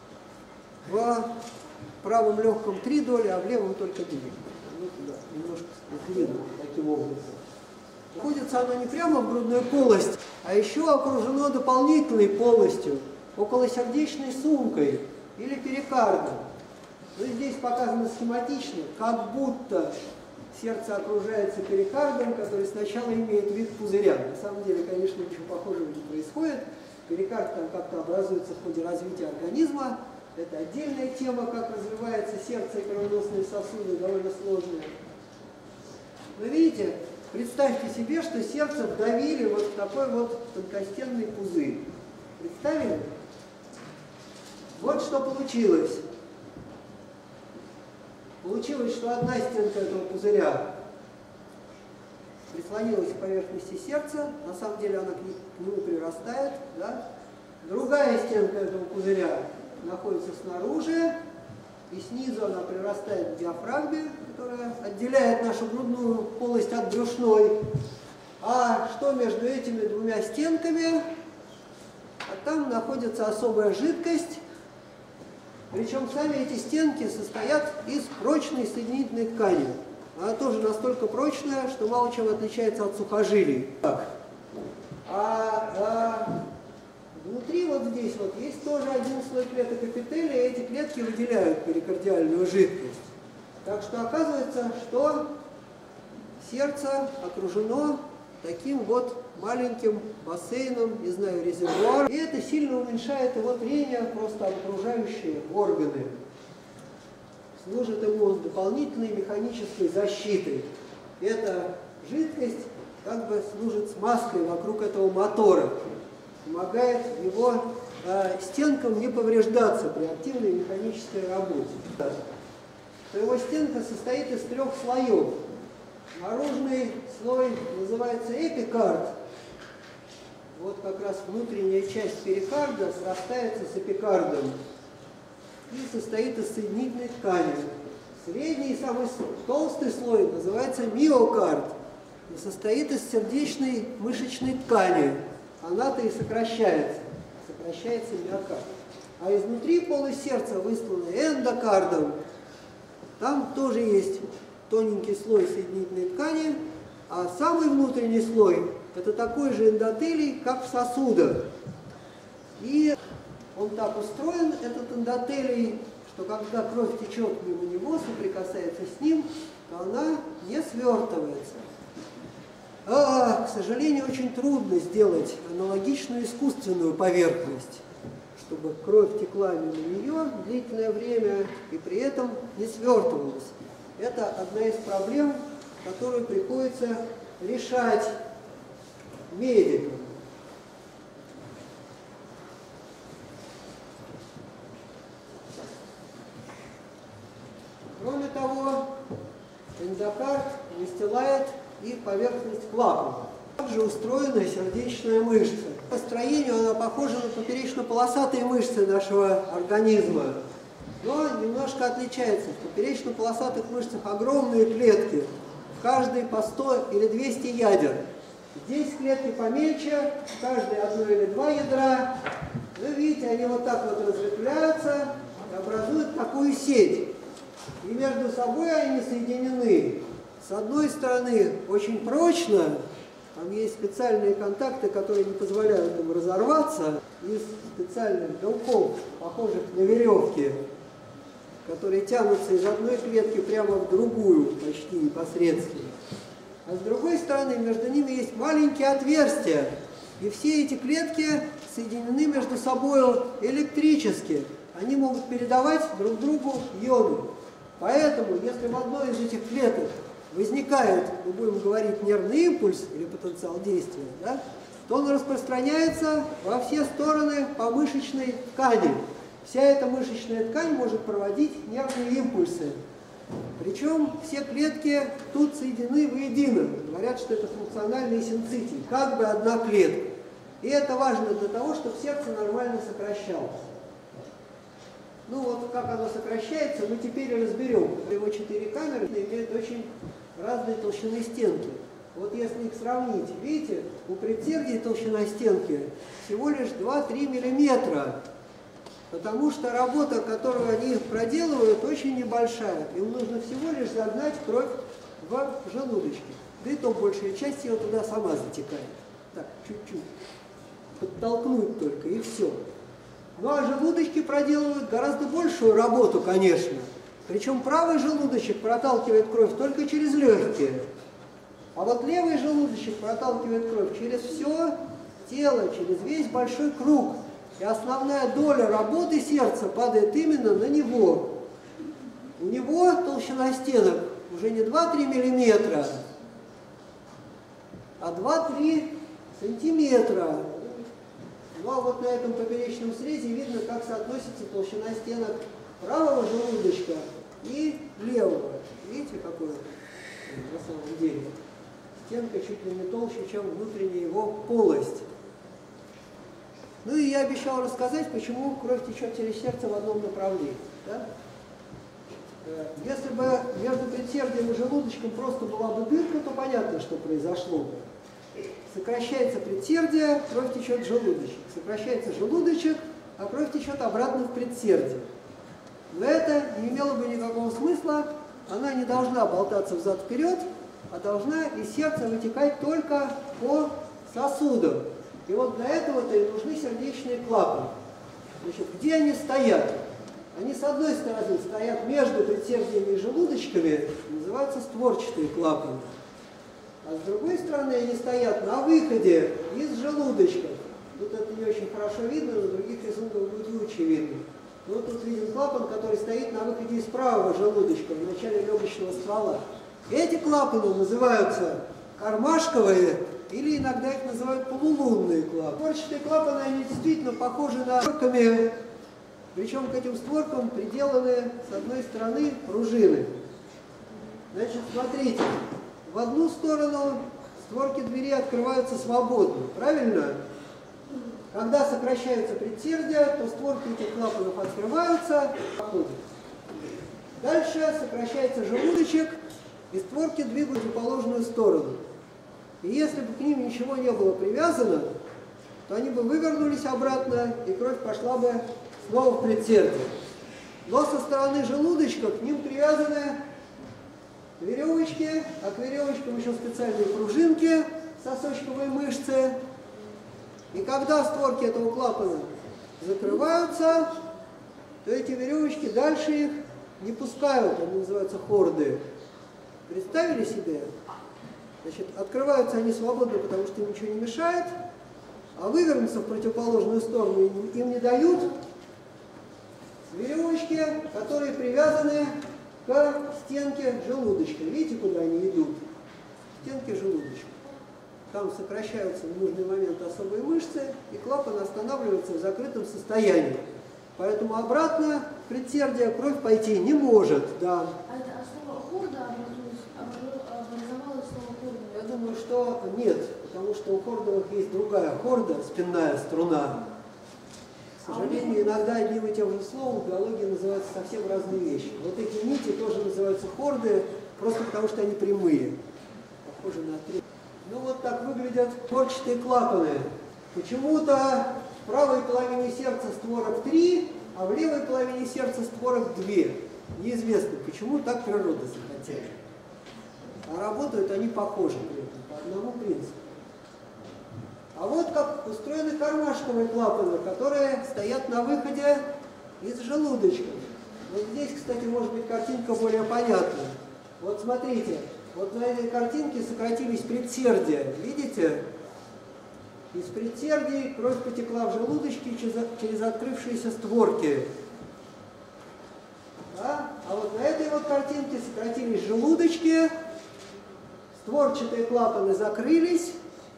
S1: в правом легком три доли, а в левом только две. Ну, туда, немножко сдвинуто таким образом. Находится оно не прямо в грудной полости, а еще окружено дополнительной полостью, околосердечной сумкой или перикардом. Ну, здесь показано схематично, как будто сердце окружается перикардом, который сначала имеет вид пузыря. На самом деле, конечно, ничего похожего не происходит. Перикард там как-то образуется в ходе развития организма. Это отдельная тема, как развивается сердце и кровеносные сосуды, довольно сложная. Вы видите, представьте себе, что сердце вдавили вот в такой вот тонкостенный пузырь. Представили? Вот что получилось. Получилось, что одна стенка этого пузыря прислонилась к поверхности сердца, на самом деле она к нему прирастает, да? Другая стенка этого пузыря находится снаружи, и снизу она прирастает к диафрагме, которая отделяет нашу грудную полость от брюшной. А что между этими двумя стенками? А там находится особая жидкость. Причем сами эти стенки состоят из прочной соединительной ткани. Она тоже настолько прочная, что мало чем отличается от сухожилий. Так. А, а внутри вот здесь вот есть тоже один слой клеток эпителия, и эти клетки выделяют перикардиальную жидкость. Так что оказывается, что сердце окружено таким вот маленьким бассейном, не знаю, резервуаром. И это сильно уменьшает его трение просто окружающие органы. Служит ему дополнительной механической защитой. Эта жидкость как бы служит смазкой вокруг этого мотора. Помогает его э, стенкам не повреждаться при активной механической работе. То его стенка состоит из трех слоев. Наружный слой называется эпикард. Вот как раз внутренняя часть перикарда срастается с эпикардом и состоит из соединительной ткани. Средний, самый толстый слой называется миокард и состоит из сердечной мышечной ткани. Она-то и сокращается. Сокращается миокард. А изнутри полость сердца выслана эндокардом. Там тоже есть тоненький слой соединительной ткани, а самый внутренний слой – это такой же эндотелий, как в сосудах. И он так устроен, этот эндотелий, что когда кровь течет мимо него, соприкасается с ним, то она не свертывается. А, к сожалению, очень трудно сделать аналогичную искусственную поверхность, чтобы кровь текла мимо нее длительное время и при этом не свертывалась. Это одна из проблем, которую приходится решать медикам. Кроме того, эндокард выстилает и поверхность клапана. Также устроена сердечная мышца. По строению она похожа на поперечно-полосатые мышцы нашего организма, но немножко отличается. В поперечно-полосатых мышцах огромные клетки, в каждой по сто или двести ядер. Здесь клетки помельче, в каждой одно или два ядра. Вы видите, они вот так вот разветвляются и образуют такую сеть. И между собой они соединены. С одной стороны очень прочно, там есть специальные контакты, которые не позволяют им разорваться, из специальных белков, похожих на веревки, которые тянутся из одной клетки прямо в другую, почти непосредственно. А с другой стороны, между ними есть маленькие отверстия, и все эти клетки соединены между собой электрически. Они могут передавать друг другу ионы. Поэтому, если в одной из этих клеток возникает, мы будем говорить, нервный импульс или потенциал действия, да, то он распространяется во все стороны по мышечной ткани. Вся эта мышечная ткань может проводить нервные импульсы. Причем все клетки тут соединены воедино. Говорят, что это функциональный синцитий, как бы одна клетка. И это важно для того, чтобы сердце нормально сокращалось. Ну вот как оно сокращается, мы теперь и разберем. Его четыре камеры имеют очень разные толщины стенки. Вот если их сравнить, видите, у предсердий толщина стенки всего лишь два-три миллиметра. Потому что работа, которую они проделывают, очень небольшая. Им нужно всего лишь загнать кровь в желудочки. Да и то большая часть его туда сама затекает. Так, чуть-чуть. Подтолкнуть только, и все. Ну а желудочки проделывают гораздо большую работу, конечно. Причем правый желудочек проталкивает кровь только через легкие. А вот левый желудочек проталкивает кровь через все тело, через весь большой круг. И основная доля работы сердца падает именно на него. У него толщина стенок уже не два-три миллиметра, а два-три сантиметра. Ну а вот на этом поперечном срезе видно, как соотносится толщина стенок правого желудочка и левого. Видите, какой он на самом деле? Стенка чуть ли не толще, чем внутренняя его полость. Ну и я обещал рассказать, почему кровь течет через сердце в одном направлении. Да? Если бы между предсердием и желудочком просто была бы дырка, то понятно, что произошло бы. Сокращается предсердие, кровь течет в желудочек. Сокращается желудочек, а кровь течет обратно в предсердие. Но это не имело бы никакого смысла, она не должна болтаться взад-вперед, а должна из сердца вытекать только по сосудам. И вот для этого-то и нужны сердечные клапаны. Значит, где они стоят? Они с одной стороны стоят между предсердиями и желудочками, называются створчатые клапаны. А с другой стороны они стоят на выходе из желудочков. Тут это не очень хорошо видно, на других рисунках будет лучше видно. Но вот тут виден клапан, который стоит на выходе из правого желудочка, в начале легочного ствола. Эти клапаны называются кармашковые, или иногда их называют полулунные клапаны. Створчатые клапаны, они действительно похожи на створками, причем к этим створкам приделаны с одной стороны пружины. Значит, смотрите, в одну сторону створки двери открываются свободно, правильно? Когда сокращаются предсердия, то створки этих клапанов открываются, проходят. Дальше сокращается желудочек, и створки двигают в противоположную сторону. И если бы к ним ничего не было привязано, то они бы вывернулись обратно, и кровь пошла бы снова в предсердие. Но со стороны желудочка к ним привязаны веревочки, а к веревочкам еще специальные пружинки, сосочковые мышцы. И когда створки этого клапана закрываются, то эти веревочки дальше их не пускают, они называются хорды. Представили себе? Значит, открываются они свободно, потому что им ничего не мешает, а вывернуться в противоположную сторону им не дают веревочки, которые привязаны к стенке желудочка. Видите, куда они идут? Стенки желудочка. Там сокращаются в нужный момент особые мышцы, и клапан останавливается в закрытом состоянии. Поэтому обратно в предсердие кровь пойти не может. Да.
S3: А это слово хорда образовалось слово хорда?
S1: Я думаю, что нет, потому что у хордовых есть другая хорда, спинная струна. К сожалению, иногда одним и тем же словом в биологии называются совсем разные вещи. Вот эти нити тоже называются хорды, просто потому что они прямые. Похожи на три. Ну вот так выглядят створчатые клапаны. Почему-то в правой половине сердца створок три, а в левой половине сердца створок две. Неизвестно, почему так природа захотела. А работают они похожи при этом, по одному принципу. А вот как устроены кармашковые клапаны, которые стоят на выходе из желудочка. Вот здесь, кстати, может быть картинка более понятная. Вот смотрите, вот на этой картинке сократились предсердия. Видите? Из предсердий кровь потекла в желудочке через, через открывшиеся створки. Да? А вот на этой вот картинке сократились желудочки, створчатые клапаны закрылись,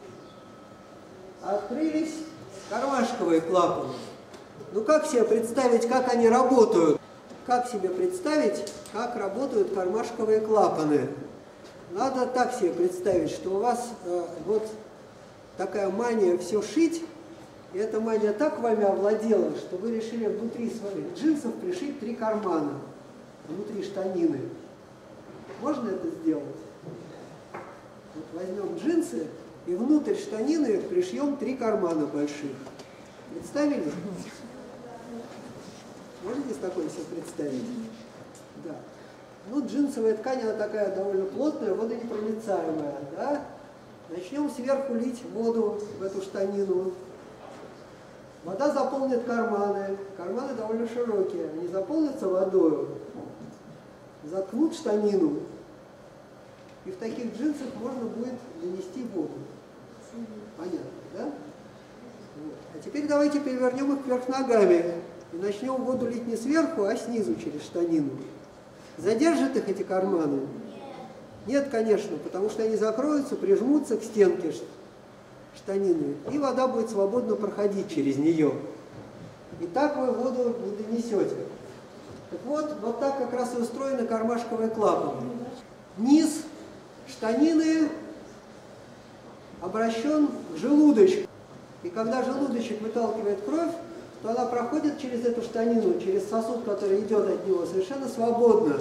S1: открылись кармашковые клапаны. Ну как себе представить, как они работают? Как себе представить, как работают кармашковые клапаны? Надо так себе представить, что у вас э, вот такая мания все шить, и эта мания так вами овладела, что вы решили внутри своих джинсов пришить три кармана, внутри штанины. Можно это сделать? Вот возьмем джинсы и внутрь штанины пришьем три кармана больших. Представили? Можете такое себе представить? Да. Ну, джинсовая ткань, она такая довольно плотная, водонепроницаемая. Да? Начнем сверху лить воду в эту штанину. Вода заполнит карманы. Карманы довольно широкие. Они заполнятся водой, заткнут штанину. И в таких джинсах можно будет нанести воду. Понятно, да? Вот. А теперь давайте перевернем их вверх ногами. И начнем воду лить не сверху, а снизу через штанину. Задержат их эти карманы? Нет, конечно, потому что они закроются, прижмутся к стенке штанины, и вода будет свободно проходить через нее. И так вы воду не донесете. Так вот, вот так как раз и устроены кармашковые клапаны. Низ штанины обращен к желудочку. И когда желудочек выталкивает кровь, то она проходит через эту штанину, через сосуд, который идет от него, совершенно свободно.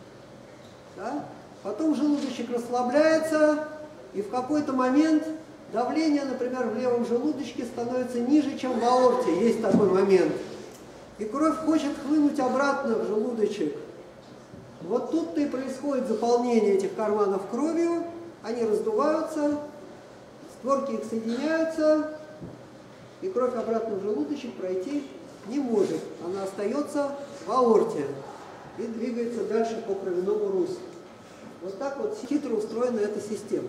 S1: Да? Потом желудочек расслабляется, и в какой-то момент давление, например, в левом желудочке становится ниже, чем в аорте. Есть такой момент. И кровь хочет хлынуть обратно в желудочек. Вот тут-то и происходит заполнение этих карманов кровью. Они раздуваются, створки их соединяются, и кровь обратно в желудочек пройти не может. Она остается в аорте и двигается дальше по кровяному руслу. Вот так вот хитро устроена эта система.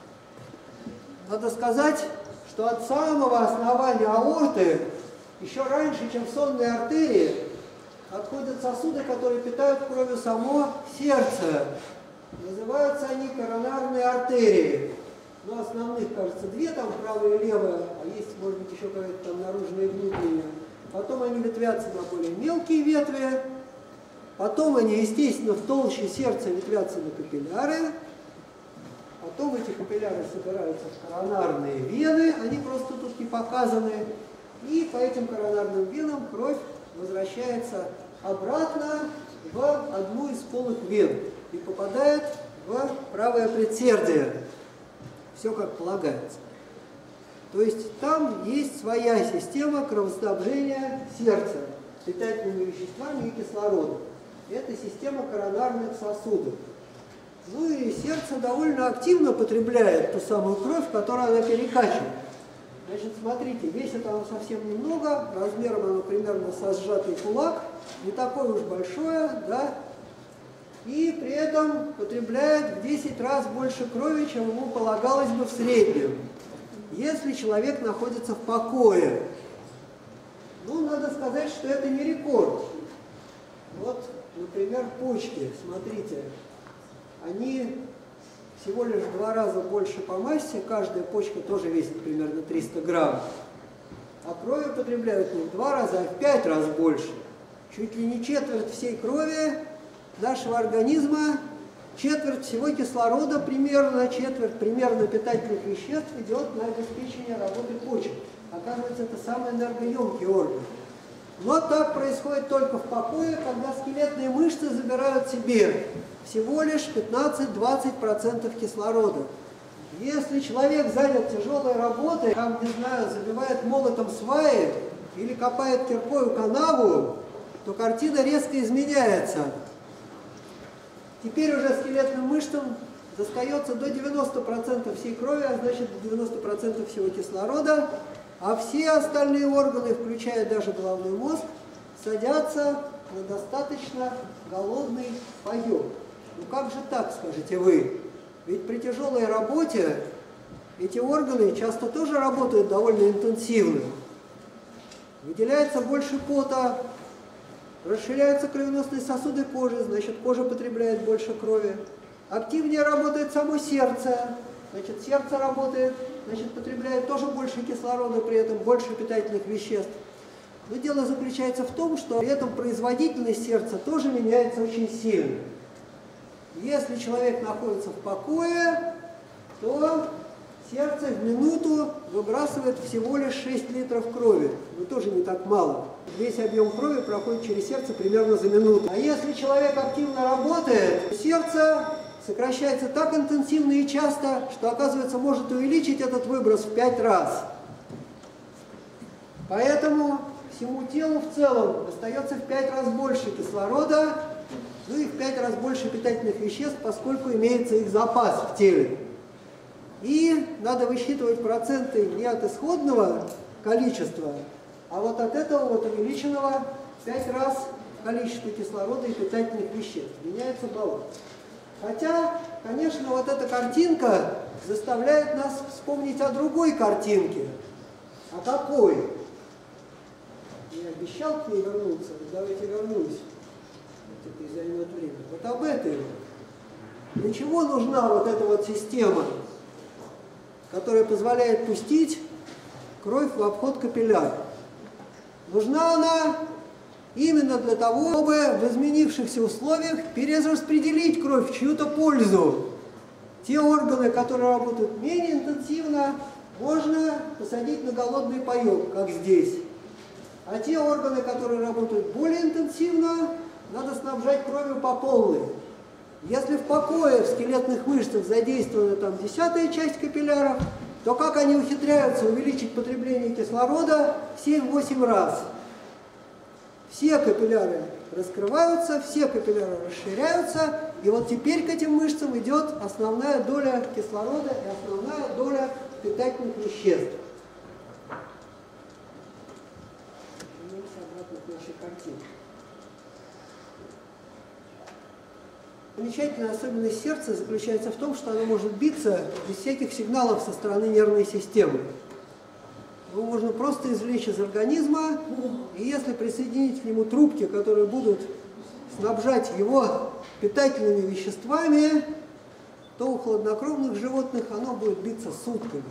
S1: Надо сказать, что от самого основания аорты, еще раньше, чем в сонной артерии, отходят сосуды, которые питают кровью само сердце. Называются они коронарные артерии. Ну, основных, кажется, две, там правая и левая, а есть, может быть, еще какая-то там наружная и внутренняя. Потом они ветвятся на более мелкие ветви. Потом они, естественно, в толще сердца ветвятся на капилляры. Потом эти капилляры собираются в коронарные вены. Они просто тут не показаны. И по этим коронарным венам кровь возвращается обратно в одну из полых вен и попадает в правое предсердие. Все как полагается. То есть там есть своя система кровоснабжения сердца питательными веществами и кислородом. Это система коронарных сосудов. Ну и сердце довольно активно потребляет ту самую кровь, которую она перекачивает. Значит, смотрите, весит оно совсем немного, размером оно примерно со сжатый кулак, не такое уж большое, да, и при этом потребляет в десять раз больше крови, чем ему полагалось бы в среднем, если человек находится в покое. Ну, надо сказать, что это не рекорд. Вот, например, почки, смотрите, они всего лишь в два раза больше по массе, каждая почка тоже весит примерно триста грамм, а крови потребляют не в два раза, а в пять раз больше. Чуть ли не четверть всей крови нашего организма четверть всего кислорода, примерно четверть примерно питательных веществ идет на обеспечение работы почек. Оказывается, это самый энергоемкий орган. Но так происходит только в покое, когда скелетные мышцы забирают себе всего лишь пятнадцать-двадцать процентов кислорода. Если человек занят тяжелой работой, там, не знаю, забивает молотом сваи или копает киркою канаву, то картина резко изменяется. Теперь уже скелетным мышцам достается до девяноста процентов всей крови, а значит до девяноста процентов всего кислорода, а все остальные органы, включая даже головной мозг, садятся на достаточно голодный паёк. Ну как же так, скажете вы? Ведь при тяжелой работе эти органы часто тоже работают довольно интенсивно. Выделяется больше пота, расширяются кровеносные сосуды кожи, значит, кожа потребляет больше крови. Активнее работает само сердце, значит, сердце работает, значит, потребляет тоже больше кислорода, при этом больше питательных веществ. Но дело заключается в том, что при этом производительность сердца тоже меняется очень сильно. Если человек находится в покое, то сердце в минуту выбрасывает всего лишь шесть литров крови. Но тоже не так мало. Весь объем крови проходит через сердце примерно за минуту. А если человек активно работает, сердце сокращается так интенсивно и часто, что, оказывается, может увеличить этот выброс в пять раз. Поэтому всему телу в целом остается в пять раз больше кислорода, ну и в пять раз больше питательных веществ, поскольку имеется их запас в теле. И надо высчитывать проценты не от исходного количества, а вот от этого вот увеличенного в пять раз количество кислорода и питательных веществ. Меняется баланс. Хотя, конечно, вот эта картинка заставляет нас вспомнить о другой картинке. А какой? Я обещал к ней вернуться, давайте вернусь. Это займет время. Вот об этой. Для чего нужна вот эта вот система, которая позволяет пустить кровь в обход капилляр? Нужна она именно для того, чтобы в изменившихся условиях перераспределить кровь в чью-то пользу. Те органы, которые работают менее интенсивно, можно посадить на голодный паёк, как здесь. А те органы, которые работают более интенсивно, надо снабжать кровью по полной. Если в покое в скелетных мышцах задействована там десятая часть капилляров, то как они ухитряются увеличить потребление кислорода в семь-восемь раз? Все капилляры раскрываются, все капилляры расширяются, и вот теперь к этим мышцам идет основная доля кислорода и основная доля питательных веществ. Обратно к нашей картине. Замечательная особенность сердца заключается в том, что оно может биться без всяких сигналов со стороны нервной системы. Его можно просто извлечь из организма, и если присоединить к нему трубки, которые будут снабжать его питательными веществами, то у хладнокровных животных оно будет биться сутками.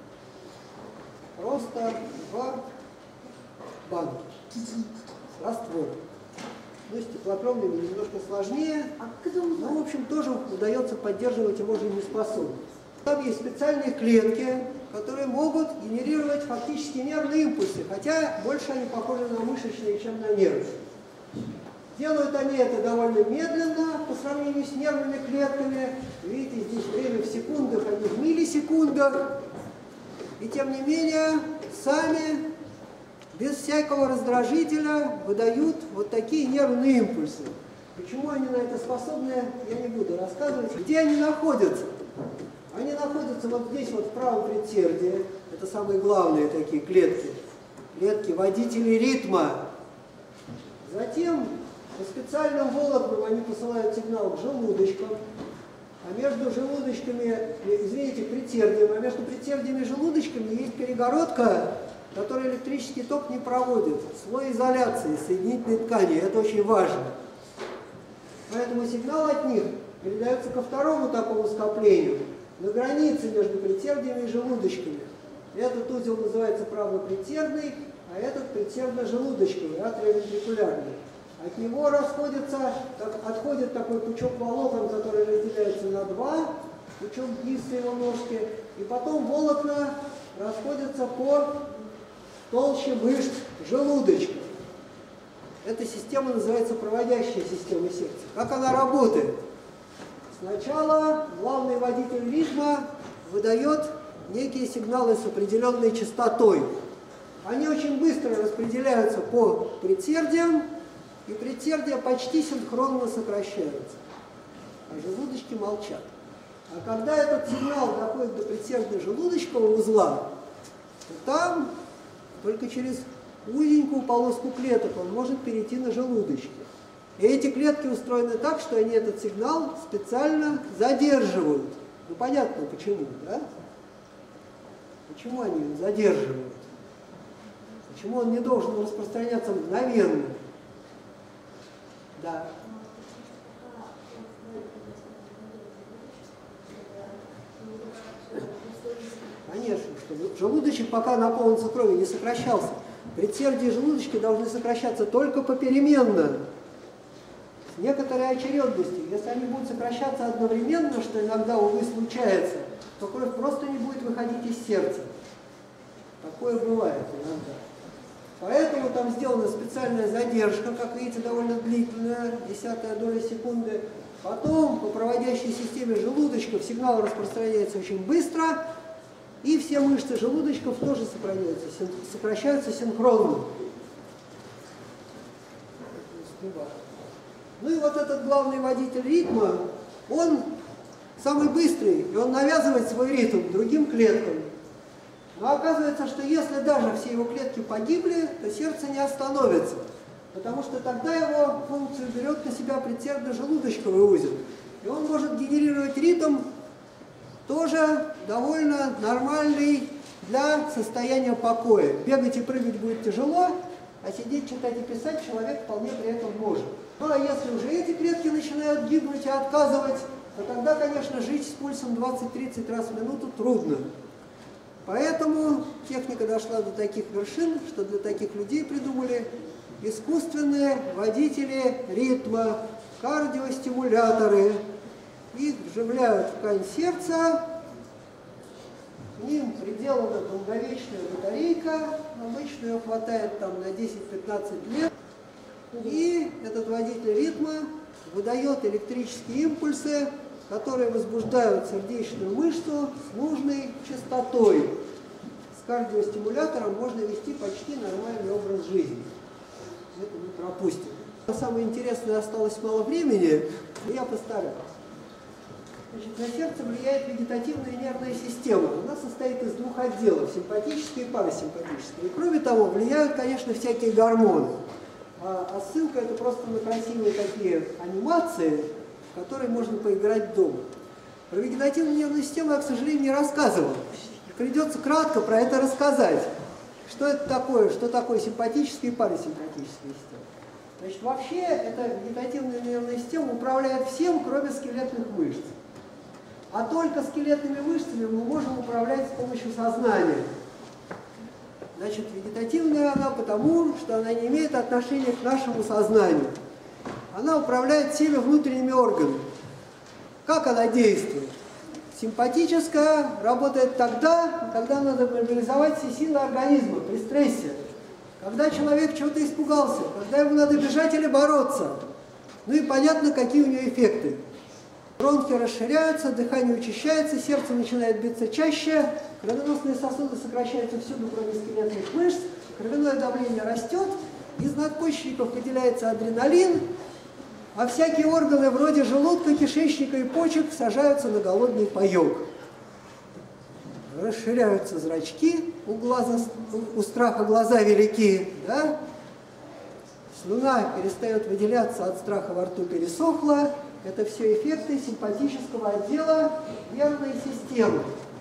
S1: Просто два банки с раствором. Ну, с теплокровными немножко сложнее, но, в общем, тоже удается поддерживать его жизнеспособность. Там есть специальные клетки, которые могут генерировать фактически нервные импульсы, хотя больше они похожи на мышечные, чем на нервные. Делают они это довольно медленно по сравнению с нервными клетками. Видите, здесь время в секундах, а не в миллисекундах. И тем не менее, сами без всякого раздражителя выдают вот такие нервные импульсы. Почему они на это способны, я не буду рассказывать. Где они находятся? Они находятся вот здесь, вот в правом предсердии. Это самые главные такие клетки. Клетки водителей ритма. Затем по специальным волокнам они посылают сигнал к желудочкам. А между желудочками, извините, предсердием, а между предсердием и желудочками есть перегородка, который электрический ток не проводит, слой изоляции соединительной ткани. Это очень важно. Поэтому сигнал от них передается ко второму такому скоплению, на границе между предсердиями и желудочками. Этот узел называется правопредсердный, а этот предсердно-желудочковый, атриовентрикулярный. А От него расходится, так, отходит такой пучок волокон, который разделяется на два, пучок гисса его ножки, и потом волокна расходятся по толще мышц желудочка. Эта система называется проводящая система сердца. Как она работает? Сначала главный водитель ритма выдает некие сигналы с определенной частотой. Они очень быстро распределяются по предсердиям, и предсердия почти синхронно сокращаются, а желудочки молчат. А когда этот сигнал доходит до предсердно-желудочкового узла, то там только через узенькую полоску клеток он может перейти на желудочки. И эти клетки устроены так, что они этот сигнал специально задерживают. Ну понятно почему, да? Почему они его задерживают? Почему он не должен распространяться мгновенно? Да. Конечно, чтобы желудочек пока наполнится кровью, не сокращался. Предсердия и желудочки должны сокращаться только попеременно, с некоторой очередностью. Если они будут сокращаться одновременно, что иногда, увы, случается, то кровь просто не будет выходить из сердца. Такое бывает иногда. Поэтому там сделана специальная задержка, как видите, довольно длительная, десятая доля секунды. Потом по проводящей системе желудочков сигнал распространяется очень быстро, и все мышцы желудочков тоже сокращаются синхронно. Ну и вот этот главный водитель ритма, он самый быстрый, и он навязывает свой ритм другим клеткам. Но оказывается, что если даже все его клетки погибли, то сердце не остановится, потому что тогда его функцию берет на себя предсердно-желудочковый узел. И он может генерировать ритм тоже довольно нормальный для состояния покоя. Бегать и прыгать будет тяжело, а сидеть, читать и писать человек вполне при этом может. Ну а если уже эти клетки начинают гибнуть и отказывать, то тогда, конечно, жить с пульсом двадцать-тридцать раз в минуту трудно. Поэтому техника дошла до таких вершин, что для таких людей придумали искусственные водители ритма, кардиостимуляторы. Их вживляют в ткань сердца, к ним приделана долговечная батарейка, обычно ее хватает там на десять-пятнадцать лет, и этот водитель ритма выдает электрические импульсы, которые возбуждают сердечную мышцу с нужной частотой. С кардиостимулятором можно вести почти нормальный образ жизни. Это мы пропустим. Самое интересное, осталось мало времени, но я постараюсь. Значит, на сердце влияет вегетативная нервная система. Она состоит из двух отделов, симпатической и парасимпатической. И кроме того, влияют, конечно, всякие гормоны. А, а ссылка это просто на красивые такие анимации, в которые можно поиграть дома. Про вегетативную нервную систему я, к сожалению, не рассказывал. Придется кратко про это рассказать. Что это такое, что такое симпатическая и парасимпатическая система. Значит, вообще эта вегетативная нервная система управляет всем, кроме скелетных мышц. А только скелетными мышцами мы можем управлять с помощью сознания. Значит, вегетативная она потому, что она не имеет отношения к нашему сознанию. Она управляет всеми внутренними органами. Как она действует? Симпатическая работает тогда, когда надо мобилизовать все силы организма при стрессе. Когда человек чего-то испугался, когда ему надо бежать или бороться. Ну и понятно, какие у нее эффекты. Бронхи расширяются, дыхание учащается, сердце начинает биться чаще, кровеносные сосуды сокращаются всюду, кроме скелетных мышц, кровяное давление растет, из надпочечников выделяется адреналин, а всякие органы вроде желудка, кишечника и почек сажаются на голодный паёк. Расширяются зрачки, у, глаза, у страха глаза велики, да? Слюна перестает выделяться, от страха во рту пересохла. Это все эффекты симпатического отдела нервной системы.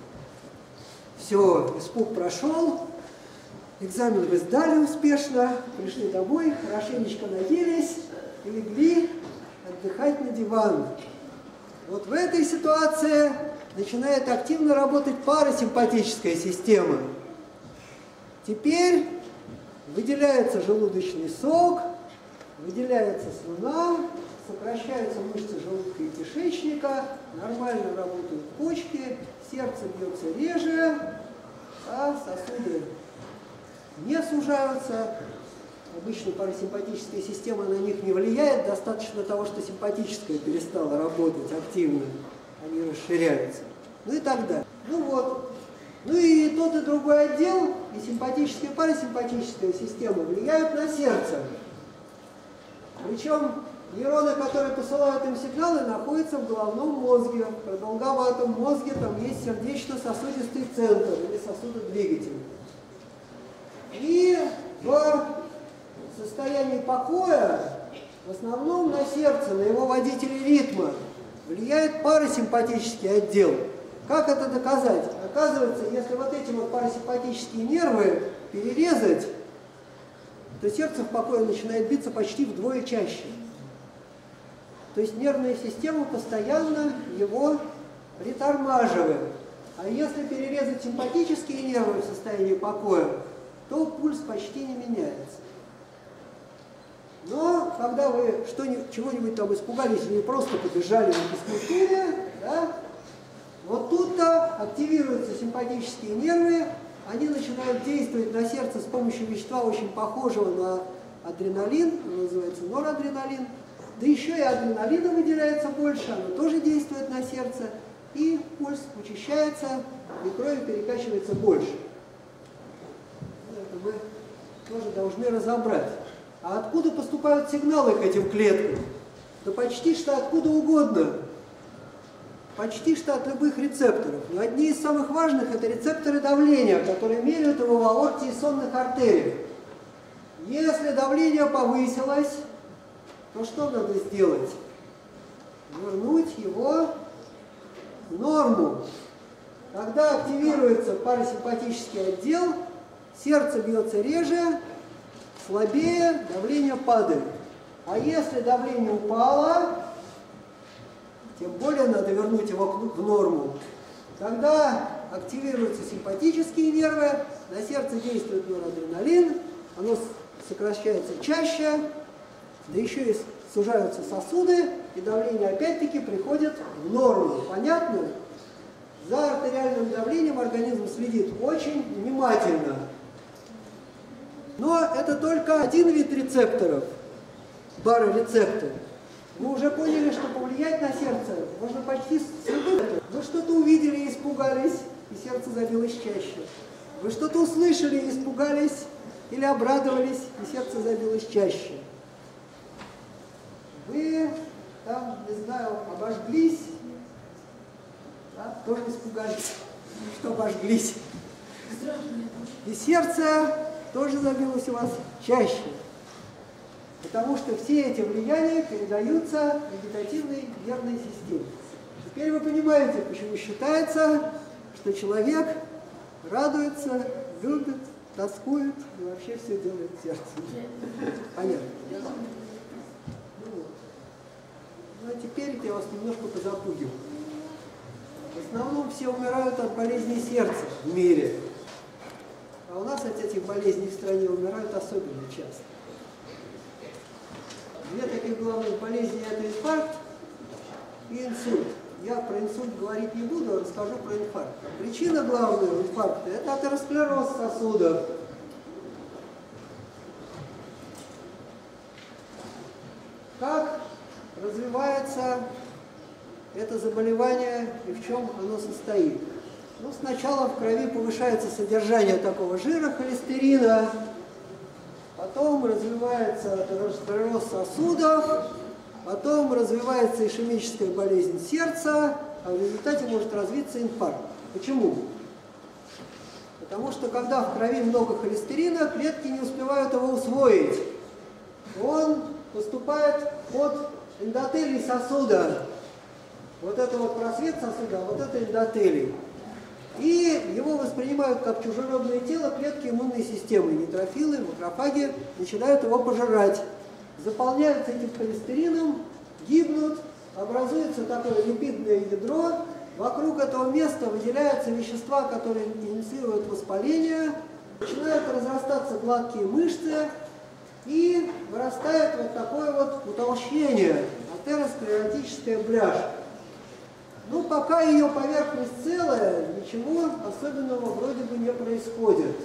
S1: Все, испуг прошел, экзамен вы сдали успешно, пришли домой, хорошенечко наелись и легли отдыхать на диван. Вот в этой ситуации начинает активно работать парасимпатическая система. Теперь выделяется желудочный сок, выделяется слюна, сокращаются мышцы желудка и кишечника, нормально работают почки, сердце бьется реже, а сосуды не сужаются. Обычно парасимпатическая система на них не влияет, достаточно того, что симпатическая перестала работать активно, они расширяются. Ну и так далее. Ну вот. Ну и тот и другой отдел, и симпатическая, и парасимпатическая система влияют на сердце. Причем нейроны, которые посылают им сигналы, находятся в головном мозге. В продолговатом мозге там есть сердечно-сосудистый центр или сосудодвигатель. И в состоянии покоя в основном на сердце, на его водителей ритма влияет парасимпатический отдел. Как это доказать? Оказывается, если вот эти вот парасимпатические нервы перерезать, то сердце в покое начинает биться почти вдвое чаще. То есть нервная система постоянно его притормаживает. А если перерезать симпатические нервы в состоянии покоя, то пульс почти не меняется. Но когда вы чего-нибудь там испугались или просто побежали на физкультуре, да, вот тут-то активируются симпатические нервы, они начинают действовать на сердце с помощью вещества, очень похожего на адреналин, он называется норадреналин. Да еще и адреналина выделяется больше, оно тоже действует на сердце, и пульс учащается, и крови перекачивается больше. Это мы тоже должны разобрать. А откуда поступают сигналы к этим клеткам? Да почти что откуда угодно. Почти что от любых рецепторов. Но одни из самых важных – это рецепторы давления, которые меряют его в аорте и сонных артериях. Если давление повысилось, то что надо сделать? Вернуть его в норму. Когда активируется парасимпатический отдел, сердце бьется реже, слабее, давление падает. А если давление упало, тем более надо вернуть его в норму. Когда активируются симпатические нервы, на сердце действует норадреналин, оно сокращается чаще, да еще и сужаются сосуды, и давление опять-таки приходит в норму. Понятно? За артериальным давлением организм следит очень внимательно. Но это только один вид рецепторов, барорецепторы. Мы уже поняли, что повлиять на сердце можно почти с любым. Вы что-то увидели и испугались, и сердце забилось чаще. Вы что-то услышали и испугались, или обрадовались, и сердце забилось чаще. Вы там, не знаю, обожглись, да, тоже испугались, что обожглись. И сердце тоже забилось у вас чаще. Потому что все эти влияния передаются вегетативной нервной системе. Теперь вы понимаете, почему считается, что человек радуется, любит, тоскует и вообще все делает сердцем. Понятно? Ну, вот. Ну а теперь я вас немножко позапугиваю. В основном все умирают от болезней сердца в мире. А у нас от этих болезней в стране умирают особенно часто. Две таких главных болезни – это инфаркт и инсульт. Я про инсульт говорить не буду, а расскажу про инфаркт. Причина главная инфаркта – это атеросклероз сосудов. Как развивается это заболевание и в чем оно состоит? Ну, сначала в крови повышается содержание такого жира, холестерина. Потом развивается атеросклероз сосудов, потом развивается ишемическая болезнь сердца, а в результате может развиться инфаркт. Почему? Потому что когда в крови много холестерина, клетки не успевают его усвоить. Он поступает под эндотелий сосуда. Вот это вот просвет сосуда, а вот это эндотелий. И его воспринимают как чужеродное тело клетки иммунной системы. Нейтрофилы, макрофаги начинают его пожирать. Заполняются этим холестерином, гибнут, образуется такое липидное ядро. Вокруг этого места выделяются вещества, которые инициируют воспаление. Начинают разрастаться гладкие мышцы. И вырастает вот такое вот утолщение, атеросклеротическая бляшка. Ну, пока ее поверхность целая, ничего особенного вроде бы не происходит.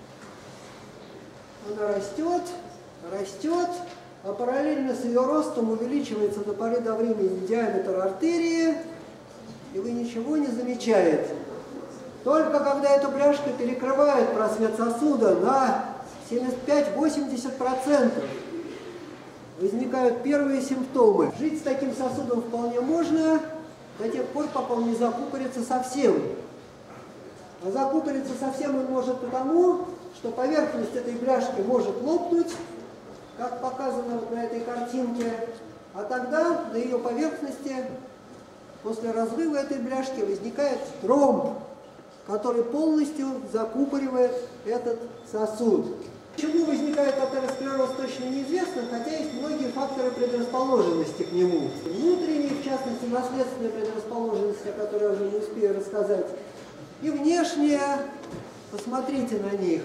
S1: Она растет, растет, а параллельно с ее ростом увеличивается до поры до времени диаметр артерии, и вы ничего не замечаете. Только когда эта бляшка перекрывает просвет сосуда на семьдесят пять — восемьдесят процентов, возникают первые симптомы. Жить с таким сосудом вполне можно до тех пор, пока он не закупорится совсем. А закупориться совсем он может потому, что поверхность этой бляшки может лопнуть, как показано вот на этой картинке, а тогда на ее поверхности после разрыва этой бляшки возникает тромб, который полностью закупоривает этот сосуд. Почему возникает атеросклероз, точно неизвестно, хотя есть многие факторы предрасположенности к нему. Внутренние, в частности, наследственные предрасположенности, о которой я уже не успею рассказать, и внешние, посмотрите на них.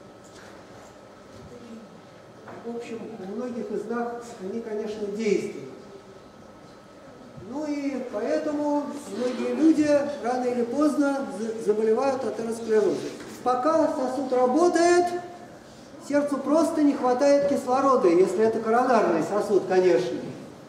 S1: В общем, у многих из нас они, конечно, действуют. Ну и поэтому многие люди рано или поздно заболевают атеросклерозом. Пока сосуд работает, сердцу просто не хватает кислорода, если это коронарный сосуд, конечно.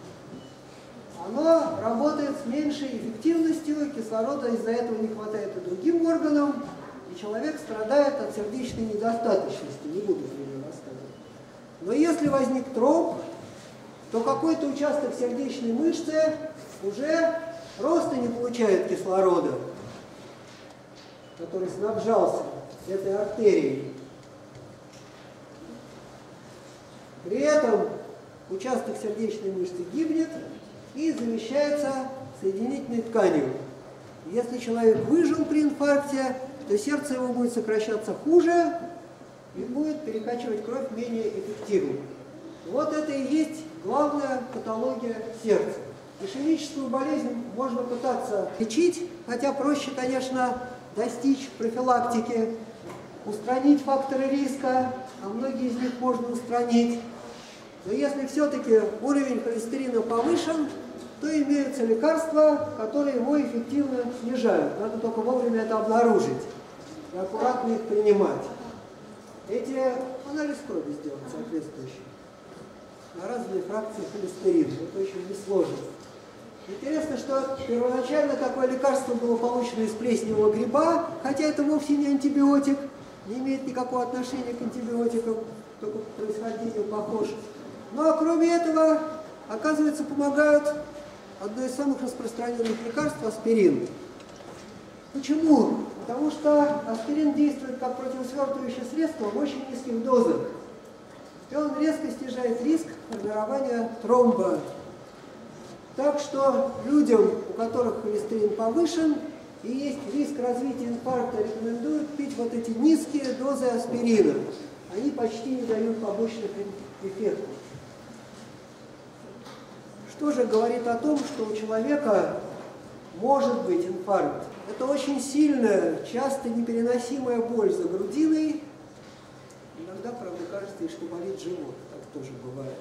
S1: Оно работает с меньшей эффективностью, кислорода из-за этого не хватает и другим органам, и человек страдает от сердечной недостаточности. Не буду про нее рассказывать. Но если возник тромб, то какой-то участок сердечной мышцы уже просто не получает кислорода, который снабжался этой артерией. При этом участок сердечной мышцы гибнет и замещается соединительной тканью. Если человек выжил при инфаркте, то сердце его будет сокращаться хуже и будет перекачивать кровь менее эффективно. Вот это и есть главная патология сердца. Ишемическую болезнь можно пытаться лечить, хотя проще, конечно, достичь профилактики, устранить факторы риска, а многие из них можно устранить. Но если все-таки уровень холестерина повышен, то имеются лекарства, которые его эффективно снижают. Надо только вовремя это обнаружить и аккуратно их принимать. Эти анализ крови сделать соответствующий на разные фракции холестерина. Это очень несложно. Интересно, что первоначально такое лекарство было получено из плесневого гриба, хотя это вовсе не антибиотик, не имеет никакого отношения к антибиотикам, только по происхождению похож. Ну а кроме этого, оказывается, помогают одно из самых распространенных лекарств – аспирин. Почему? Потому что аспирин действует как противосвертывающее средство в очень низких дозах. И он резко снижает риск формирования тромба. Так что людям, у которых холестерин повышен и есть риск развития инфаркта, рекомендуют пить вот эти низкие дозы аспирина. Они почти не дают побочных эффектов. Что же говорит о том, что у человека может быть инфаркт? Это очень сильная, часто непереносимая боль за грудиной. Иногда, правда, кажется, и что болит живот. Так тоже бывает.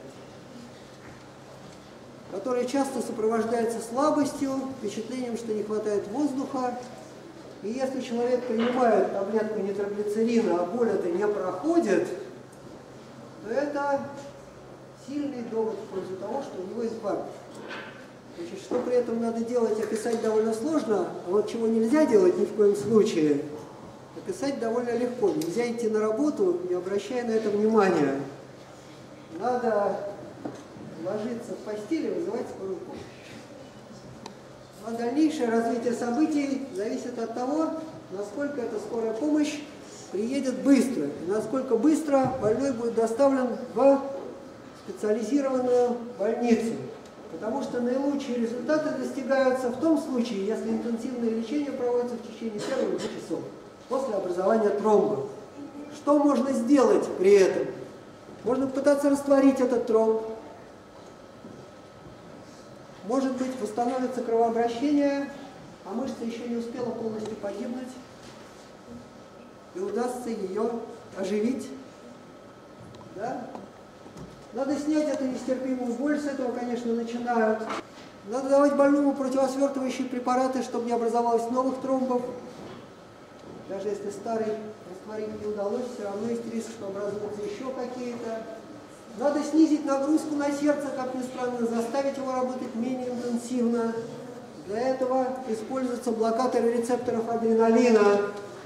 S1: Которая часто сопровождается слабостью, впечатлением, что не хватает воздуха. И если человек принимает таблетку нитроглицерина, а боль это не проходит, то это сильный довод в пользу того, что у него инфаркт. Значит, что при этом надо делать, описать довольно сложно, а вот чего нельзя делать ни в коем случае, описать довольно легко. Нельзя идти на работу, не обращая на это внимания. Надо ложиться в постель и вызывать скорую помощь. А дальнейшее развитие событий зависит от того, насколько эта скорая помощь приедет быстро, и насколько быстро больной будет доставлен в специализированную больницу. Потому что наилучшие результаты достигаются в том случае, если интенсивное лечение проводится в течение первых двух часов после образования тромба. Что можно сделать при этом? Можно попытаться растворить этот тромб. Может быть, восстановится кровообращение, а мышца еще не успела полностью погибнуть, и удастся ее оживить. Да? Надо снять эту нестерпимую боль, с этого, конечно, начинают. Надо давать больному противосвертывающие препараты, чтобы не образовалось новых тромбов. Даже если старый растворить не удалось, все равно есть риск, что образуются еще какие-то. Надо снизить нагрузку на сердце, как ни странно, заставить его работать менее интенсивно. Для этого используются блокаторы рецепторов адреналина.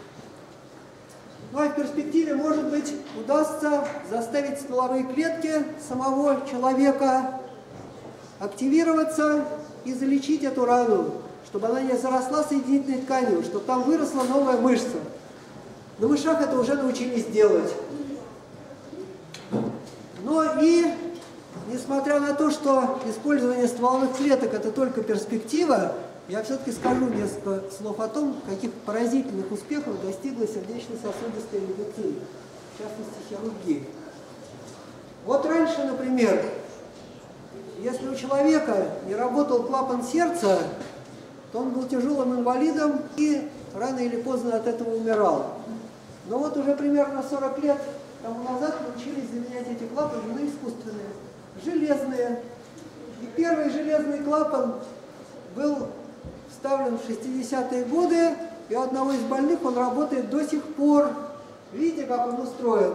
S1: Ну а в перспективе, может быть, удастся заставить стволовые клетки самого человека активироваться и залечить эту рану, чтобы она не заросла соединительной тканью, чтобы там выросла новая мышца. На мышах это уже научились делать. Но и, несмотря на то, что использование стволовых клеток – это только перспектива, я все-таки скажу несколько слов о том, каких поразительных успехов достигла сердечно-сосудистая медицина, в частности хирургия. Вот раньше, например, если у человека не работал клапан сердца, то он был тяжелым инвалидом и рано или поздно от этого умирал. Но вот уже примерно сорок лет тому назад научились заменять эти клапаны на искусственные, железные. И первый железный клапан был вставлен в шестидесятые годы, и у одного из больных он работает до сих пор. Видите, как он устроен?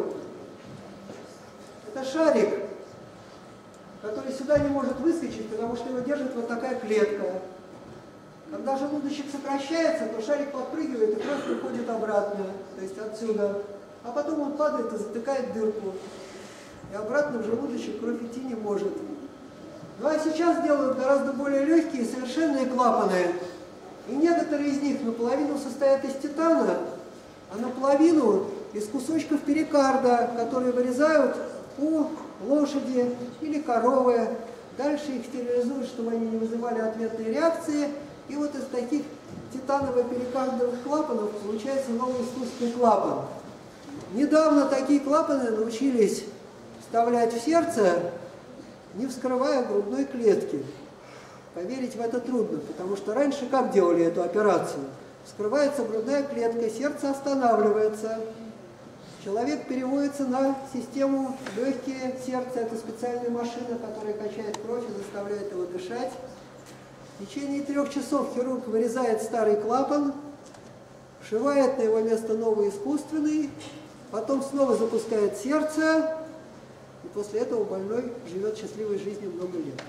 S1: Это шарик, который сюда не может выскочить, потому что его держит вот такая клетка. Когда желудочек сокращается, то шарик подпрыгивает и кровь приходит обратно, то есть отсюда. А потом он падает и затыкает дырку. И обратно в желудочек кровь идти не может. Ну а сейчас делают гораздо более легкие совершенные клапаны. И некоторые из них наполовину состоят из титана, а наполовину из кусочков перикарда, которые вырезают у лошади или коровы. Дальше их стерилизуют, чтобы они не вызывали ответной реакции. И вот из таких титаново-перикардовых клапанов получается новый искусственный клапан. Недавно такие клапаны научились вставлять в сердце, не вскрывая грудной клетки. Поверить в это трудно, потому что раньше как делали эту операцию? Вскрывается грудная клетка, сердце останавливается, человек переводится на систему легкие сердца. Это специальная машина, которая качает кровь и заставляет его дышать. В течение трех часов хирург вырезает старый клапан, вшивает на его место новый искусственный, потом снова запускает сердце, и после этого больной живет счастливой жизнью много лет.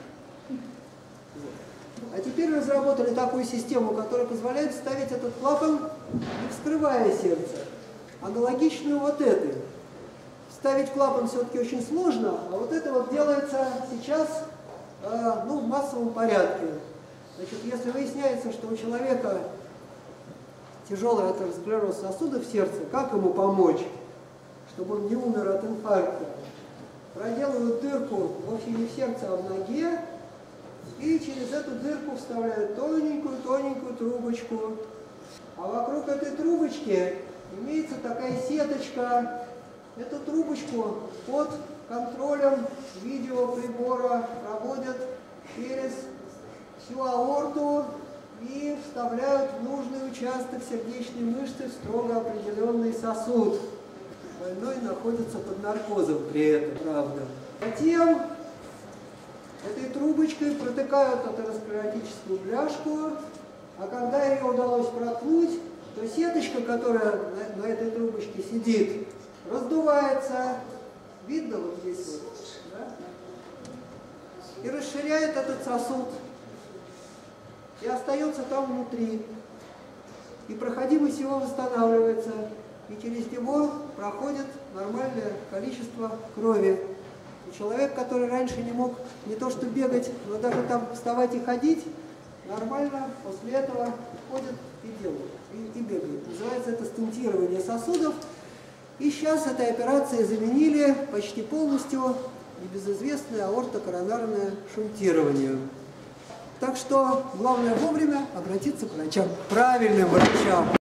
S1: Вот. А теперь разработали такую систему, которая позволяет вставить этот клапан, не вскрывая сердце, аналогичную вот этой. Вставить клапан все-таки очень сложно, а вот это вот делается сейчас э, ну, в массовом порядке. Значит, если выясняется, что у человека тяжелый атеросклероз сосудов в сердце, как ему помочь, чтобы он не умер от инфаркта? Проделывают дырку вовсе не в сердце, а в ноге, и через эту дырку вставляют тоненькую-тоненькую трубочку. А вокруг этой трубочки имеется такая сеточка. Эту трубочку под контролем видеоприбора проводят через всю аорту и вставляют в нужный участок сердечной мышцы в строго определенный сосуд. Больной находится под наркозом при этом, правда. Затем этой трубочкой протыкают атеросклеротическую бляшку, а когда ее удалось проткнуть, то сеточка, которая на, на этой трубочке сидит, раздувается. Видно вот здесь вот, да? И расширяет этот сосуд. И остается там внутри. И проходимость его восстанавливается. И через него проходит нормальное количество крови. И человек, который раньше не мог не то что бегать, но даже там вставать и ходить, нормально после этого ходит и делает, и, и бегает. Называется это стентирование сосудов. И сейчас этой операцией заменили почти полностью небезызвестное аортокоронарное шунтирование. Так что главное вовремя обратиться к врачам, правильным врачам.